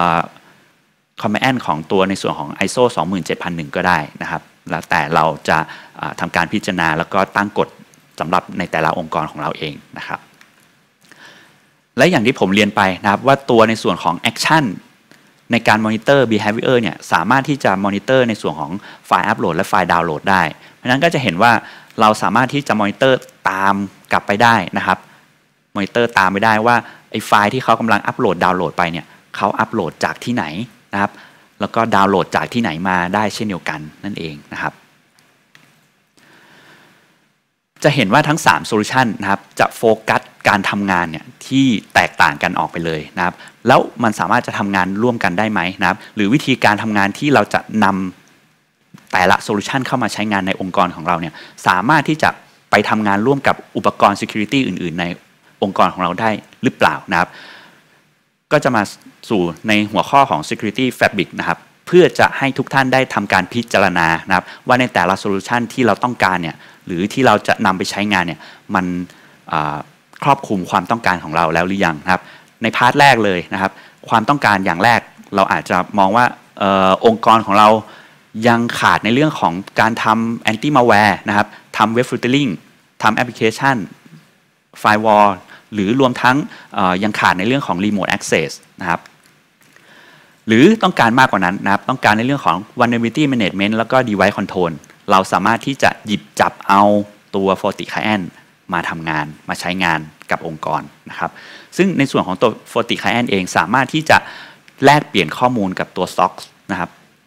compliance ของตัวในส่วนของ ISO 27001 ก็ได้นะครับแล้วแต่เราจะทำการพิจารณาแล้วก็ตั้งกฎสำหรับในแต่ละองค์กรของเราเองนะครับและอย่างที่ผมเรียนไปนะครับว่าตัวในส่วนของ action ในการ monitor behavior เนี่ยสามารถที่จะ monitor ในส่วนของไฟล์ upload และไฟล์ download ได้เพราะฉะนั้นก็จะเห็นว่าเราสามารถที่จะ monitor ตามกลับไปได้นะครับมอนิเตอร์ตามไปได้ว่าไอ้ไฟล์ที่เขากำลังอัปโหลดดาวน์โหลดไปเนี่ยเขาอัปโหลดจากที่ไหนนะครับแล้วก็ดาวน์โหลดจากที่ไหนมาได้เช่นเดียวกันนั่นเองนะครับจะเห็นว่าทั้ง3โซลูชันนะครับจะโฟกัสการทำงานเนี่ยที่แตกต่างกันออกไปเลยนะครับแล้วมันสามารถจะทำงานร่วมกันได้ไหมนะครับหรือวิธีการทำงานที่เราจะนำแต่ละโซลูชันเข้ามาใช้งานในองค์กรของเราเนี่ยสามารถที่จะไปทำงานร่วมกับอุปกรณ์ Security อื่นๆในองค์กรของเราได้หรือเปล่านะครับก็จะมาสู่ในหัวข้อของ Security Fabric นะครับเพื่อจะให้ทุกท่านได้ทำการพิจารณานะครับว่าในแต่ละโซลูชันที่เราต้องการเนี่ยหรือที่เราจะนำไปใช้งานเนี่ยมันครอบคลุมความต้องการของเราแล้วหรือยังนะครับในพาร์ทแรกเลยนะครับความต้องการอย่างแรกเราอาจจะมองว่าองค์กรของเรายังขาดในเรื่องของการทำ anti malware นะครับทำ web filtering ทำ application firewall หรือรวมทั้งยังขาดในเรื่องของ remote access นะครับหรือต้องการมากกว่านั้นนะครับต้องการในเรื่องของ vulnerability management แล้วก็ device control เราสามารถที่จะหยิบจับเอาตัว FortiClient มาทำงานมาใช้งานกับองค์กรนะครับซึ่งในส่วนของตัว FortiClient เองสามารถที่จะแลกเปลี่ยนข้อมูลกับตัว SOC นะครับ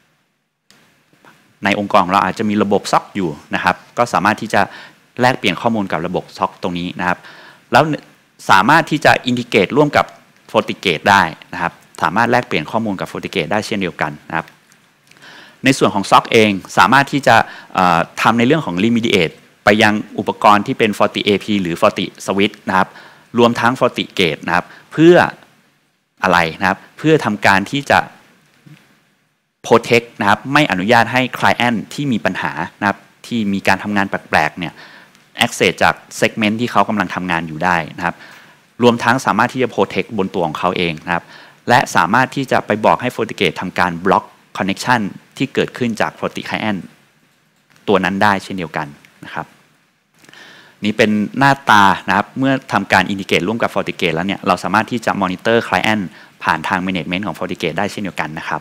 ในองค์กรของเราอาจจะมีระบบ SOC อยู่นะครับก็สามารถที่จะแลกเปลี่ยนข้อมูลกับระบบ SOC ตรงนี้นะครับแล้วสามารถที่จะอินทิเกรตร่วมกับ FortiGate ได้นะครับสามารถแลกเปลี่ยนข้อมูลกับ FortiGate ได้เช่นเดียวกันนะครับในส่วนของ SOC เองสามารถที่จะทำในเรื่องของ remediate ไปยังอุปกรณ์ที่เป็น FortiAP หรือ FortiSwitch นะครับรวมทั้ง FortiGate นะครับเพื่ออะไรนะครับเพื่อทำการที่จะ protect นะครับไม่อนุญาตให้ client ที่มีปัญหานะครับที่มีการทำงานแปลกๆเนี่ยaccess จาก segment ที่เขากำลังทำงานอยู่ได้นะครับรวมทั้งสามารถที่จะ protect บนตัวของเขาเองนะครับและสามารถที่จะไปบอกให้ FortiGate ทำการ block connection ที่เกิดขึ้นจาก FortiClient ตัวนั้นได้เช่นเดียวกันนะครับนี่เป็นหน้าตานะครับเมื่อทำการ integrate ร่วมกับ FortiGate แล้วเนี่ยเราสามารถที่จะ monitor client ผ่านทาง management ของ FortiGate ได้เช่นเดียวกันนะครับ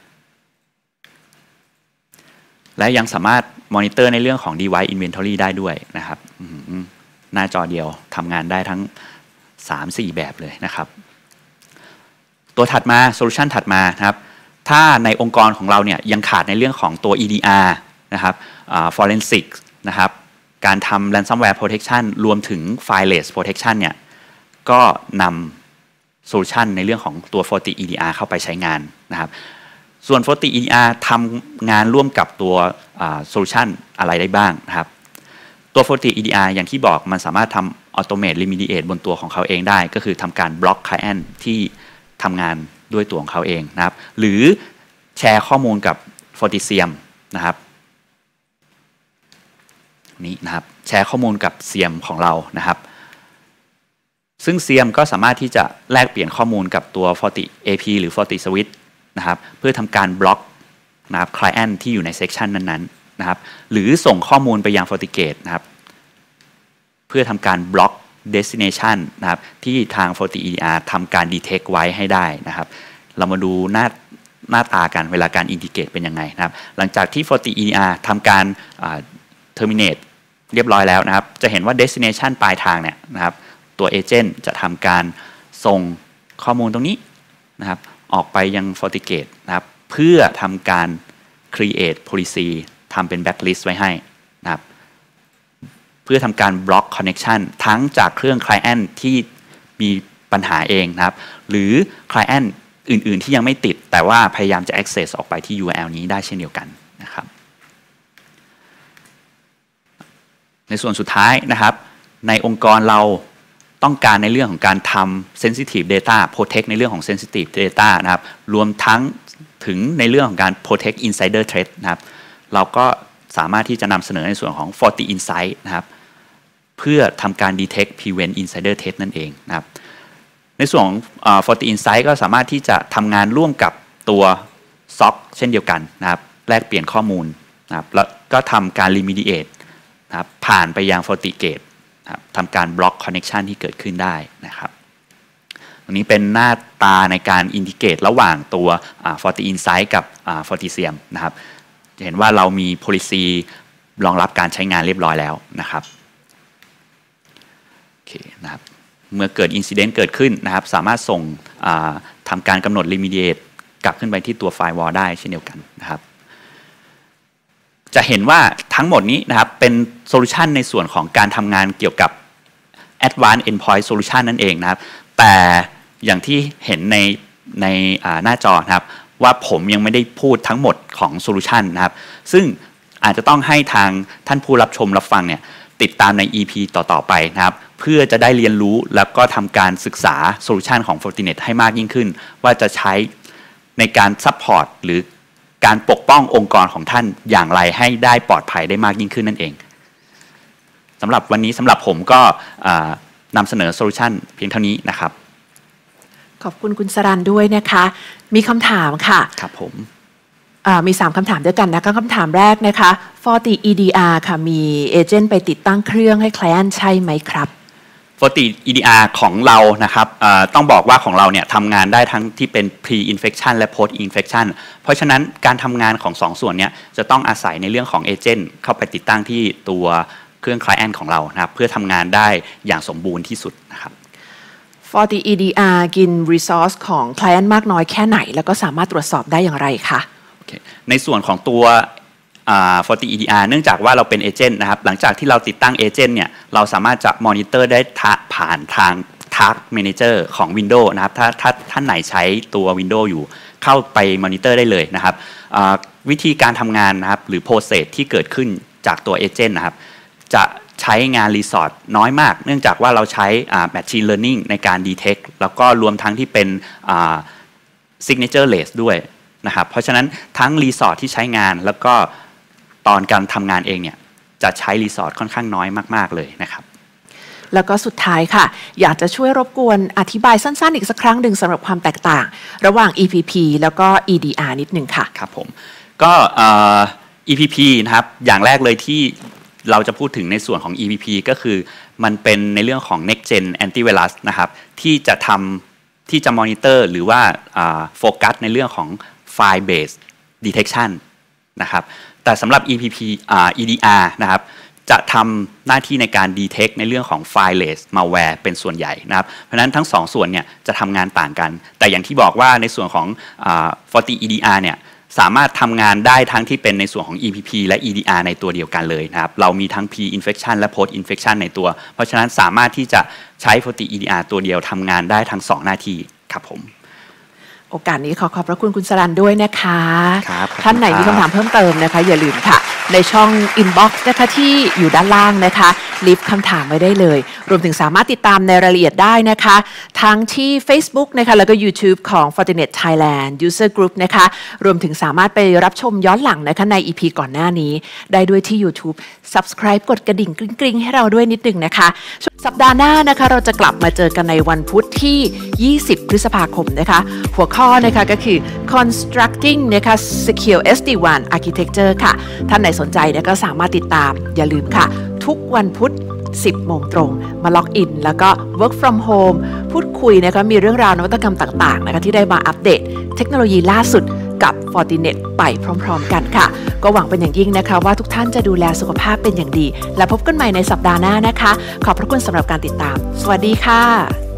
และยังสามารถมอนิเตอร์ในเรื่องของ device inventory ได้ด้วยนะครับหน้าจอเดียวทำงานได้ทั้ง 3-4 แบบเลยนะครับตัวถัดมาโซลูชันถัดมานะครับถ้าในองค์กรของเราเนี่ยยังขาดในเรื่องของตัว EDR นะครับforensic นะครับการทำ ransomware protection รวมถึง fileless protection เนี่ยก็นำโซลูชันในเรื่องของตัว Forti EDR เข้าไปใช้งานนะครับส่วน Forti EDR ทำงานร่วมกับตัวโซลูชันอะไรได้บ้างนะครับตัว Forti EDR อย่างที่บอกมันสามารถทำ automate remediate บนตัวของเขาเองได้ก็คือทำการบล็อก client ที่ทำงานด้วยตัวของเขาเองนะครับหรือแชร์ข้อมูลกับ Fortisium นะครับนี่นะครับแชร์ข้อมูลกับ SIEM ของเรานะครับซึ่ง SIEM ก็สามารถที่จะแลกเปลี่ยนข้อมูลกับตัว Forti AP หรือ Forti Switch นะครับเพื่อทำการบล็อกนะครับ client ที่อยู่ใน section นั้นๆนะครับหรือส่งข้อมูลไปยัง FortiGate นะครับเพื่อทำการบล็อก destination นะครับที่ทาง Forti EDR ทำการ detect ไว้ให้ได้นะครับเรามาดูหน้าตากันเวลาการ integrate เป็นยังไงนะครับหลังจากที่ Forti EDR ทำการ terminate เรียบร้อยแล้วนะครับจะเห็นว่า destination ปลายทางเนี่ยนะครับตัว agent จะทำการส่งข้อมูลตรงนี้นะครับออกไปยัง FortiGate นะครับเพื่อทำการ create policy ทำเป็น blacklist ไว้ให้นะครับเพื่อทำการ block connection ทั้งจากเครื่อง client ที่มีปัญหาเองนะครับหรือ client อื่นๆที่ยังไม่ติดแต่ว่าพยายามจะ access ออกไปที่ URL นี้ได้เช่นเดียวกันนะครับในส่วนสุดท้ายนะครับในองค์กรเราต้องการในเรื่องของการทำ sensitive data protect ในเรื่องของ sensitive data นะครับรวมทั้งถึงในเรื่องของการ protect insider threat นะครับเราก็สามารถที่จะนำเสนอในส่วนของ Forti Insight นะครับเพื่อทำการ detect prevent insider threat นั่นเองนะครับในส่วนของForti Insight ก็สามารถที่จะทำงานร่วมกับตัว SOC เช่นเดียวกันนะครับแลกเปลี่ยนข้อมูลนะครับแล้วก็ทำการ remediate นะครับผ่านไปยัง FortiGate นะครับทำการบล็อก connection ที่เกิดขึ้นได้นะครับตรงนี้เป็นหน้าตาในการ integrate ระหว่างตัวForti Insight กับFortisium นะครับจะเห็นว่าเรามี policy รองรับการใช้งานเรียบร้อยแล้วนะครับโอเคนะครับเมื่อเกิด incident เกิดขึ้นนะครับสามารถส่งทำการกำหนด remediate กลับขึ้นไปที่ตัว firewall ได้เช่นเดียวกันนะครับจะเห็นว่าทั้งหมดนี้นะครับเป็นโซลูชันในส่วนของการทำงานเกี่ยวกับ Advanced Endpoint Solution นั่นเองนะครับแต่อย่างที่เห็นในหน้าจอนะครับว่าผมยังไม่ได้พูดทั้งหมดของโซลูชันนะครับซึ่งอาจจะต้องให้ทางท่านผู้รับชมรับฟังเนี่ยติดตามใน EP ต่อๆไปนะครับเพื่อจะได้เรียนรู้แล้วก็ทำการศึกษาโซลูชันของ Fortinet ให้มากยิ่งขึ้นว่าจะใช้ในการซัพพอร์ตหรือการปกป้ององค์กรของท่านอย่างไรให้ได้ปลอดภัยได้มากยิ่งขึ้นนั่นเองสำหรับวันนี้สำหรับผมก็นำเสนอโซลูชันเพียงเท่านี้นะครับขอบคุณคุณสรัญด้วยนะคะมีคำถามค่ะครับผมมี3คำถามด้วยกันนะคะคำถามแรกนะคะ Forti EDR ค่ะมีเอเจนต์ไปติดตั้งเครื่องให้ client ใช่ไหมครับ Forti EDR ของเรานะครับต้องบอกว่าของเราเนี่ยทำงานได้ทั้งที่เป็น pre-infection และ post-infection เพราะฉะนั้นการทำงานของ2ส่วนนี้จะต้องอาศัยในเรื่องของเอเจนต์เข้าไปติดตั้งที่ตัวเครื่อง client ของเรานะครับเพื่อทำงานได้อย่างสมบูรณ์ที่สุดนะครับ Forti EDR กิน resource ของ client มากน้อยแค่ไหนแล้วก็สามารถตรวจสอบได้อย่างไรคะในส่วนของตัวForti EDR เนื่องจากว่าเราเป็นเอเจนต์นะครับหลังจากที่เราติดตั้งเอเจนต์เนี่ยเราสามารถจะมอนิเตอร์ได้ผ่านทาง Task Manager ของ Windows นะครับถ้าท่านไหนใช้ตัว Windows อยู่เข้าไปมอนิเตอร์ได้เลยนะครับวิธีการทำงานนะครับหรือ process ที่เกิดขึ้นจากตัวเอเจนต์นะครับจะใช้งานรีสอร์ทน้อยมากเนื่องจากว่าเราใช้Machine Learning ในการ detect แล้วก็รวมทั้งที่เป็นSignature-less ด้วยนะครับเพราะฉะนั้นทั้งรีสอร์ทที่ใช้งานแล้วก็ตอนการทำงานเองเนี่ยจะใช้รีสอร์ทค่อนข้างน้อยมากๆเลยนะครับแล้วก็สุดท้ายค่ะอยากจะช่วยรบกวนอธิบายสั้นๆอีกสักครั้งหนึ่งสำหรับความแตกต่างระหว่าง EPP แล้วก็ EDR นิดนึงค่ะครับผมก็ EPP นะครับอย่างแรกเลยที่เราจะพูดถึงในส่วนของ EPP ก็คือมันเป็นในเรื่องของ Next Gen Antivirus นะครับที่จะมอนิเตอร์หรือว่าโฟกัสในเรื่องของ File Based Detection นะครับแต่สำหรับ EDR นะครับจะทำหน้าที่ในการ detect ในเรื่องของ fileless malware เป็นส่วนใหญ่นะครับเพราะฉะนั้นทั้ง2ส่วนเนี่ยจะทำงานต่างกันแต่อย่างที่บอกว่าในส่วนของForti EDR เนี่ยสามารถทำงานได้ทั้งที่เป็นในส่วนของ EPP และ EDR ในตัวเดียวกันเลยนะครับเรามีทั้ง Pre-infection และ Post-infection ในตัวเพราะฉะนั้นสามารถที่จะใช้ Forti EDR ตัวเดียวทำงานได้ทั้ง2หน้าที่ครับผมโอกาสนี้ขอบพระคุณคุณสรัญด้วยนะคะครับท่านไหนมีคำถามเพิ่มเติมนะคะอย่าลืมค่ะในช่อง inbox นะคะที่อยู่ด้านล่างนะคะลิฟต์คำถามไว้ได้เลยรวมถึงสามารถติดตามในรายละเอียดได้นะคะทั้งที่ Facebook นะคะแล้วก็ YouTube ของ Fortinet Thailand User Group นะคะรวมถึงสามารถไปรับชมย้อนหลังนะคะใน EP ก่อนหน้านี้ได้ด้วยที่ YouTube Subscribe กดกระดิ่งกริ๊งๆให้เราด้วยนิดนึงนะคะสัปดาห์หน้านะคะเราจะกลับมาเจอกันในวันพุธที่ 20 พฤษภาคมนะคะหัวข้อนะคะก็คือ Constructing นะคะ Secure SD-WAN Architecture ค่ะท่านไหนสนใจเนี่ยก็สามารถติดตามอย่าลืมค่ะทุกวันพุธ 10 โมงตรงมาล็อกอินแล้วก็ work from home พูดคุยนะคะมีเรื่องราวนวัตกรรมต่างๆนะคะที่ได้มาอัปเดตเทคโนโลยีล่าสุดกับ Fortinet ไปพร้อมๆกันค่ะก็หวังเป็นอย่างยิ่งนะคะว่าทุกท่านจะดูแลสุขภาพเป็นอย่างดีและพบกันใหม่ในสัปดาห์หน้านะคะขอบพระคุณสำหรับการติดตามสวัสดีค่ะ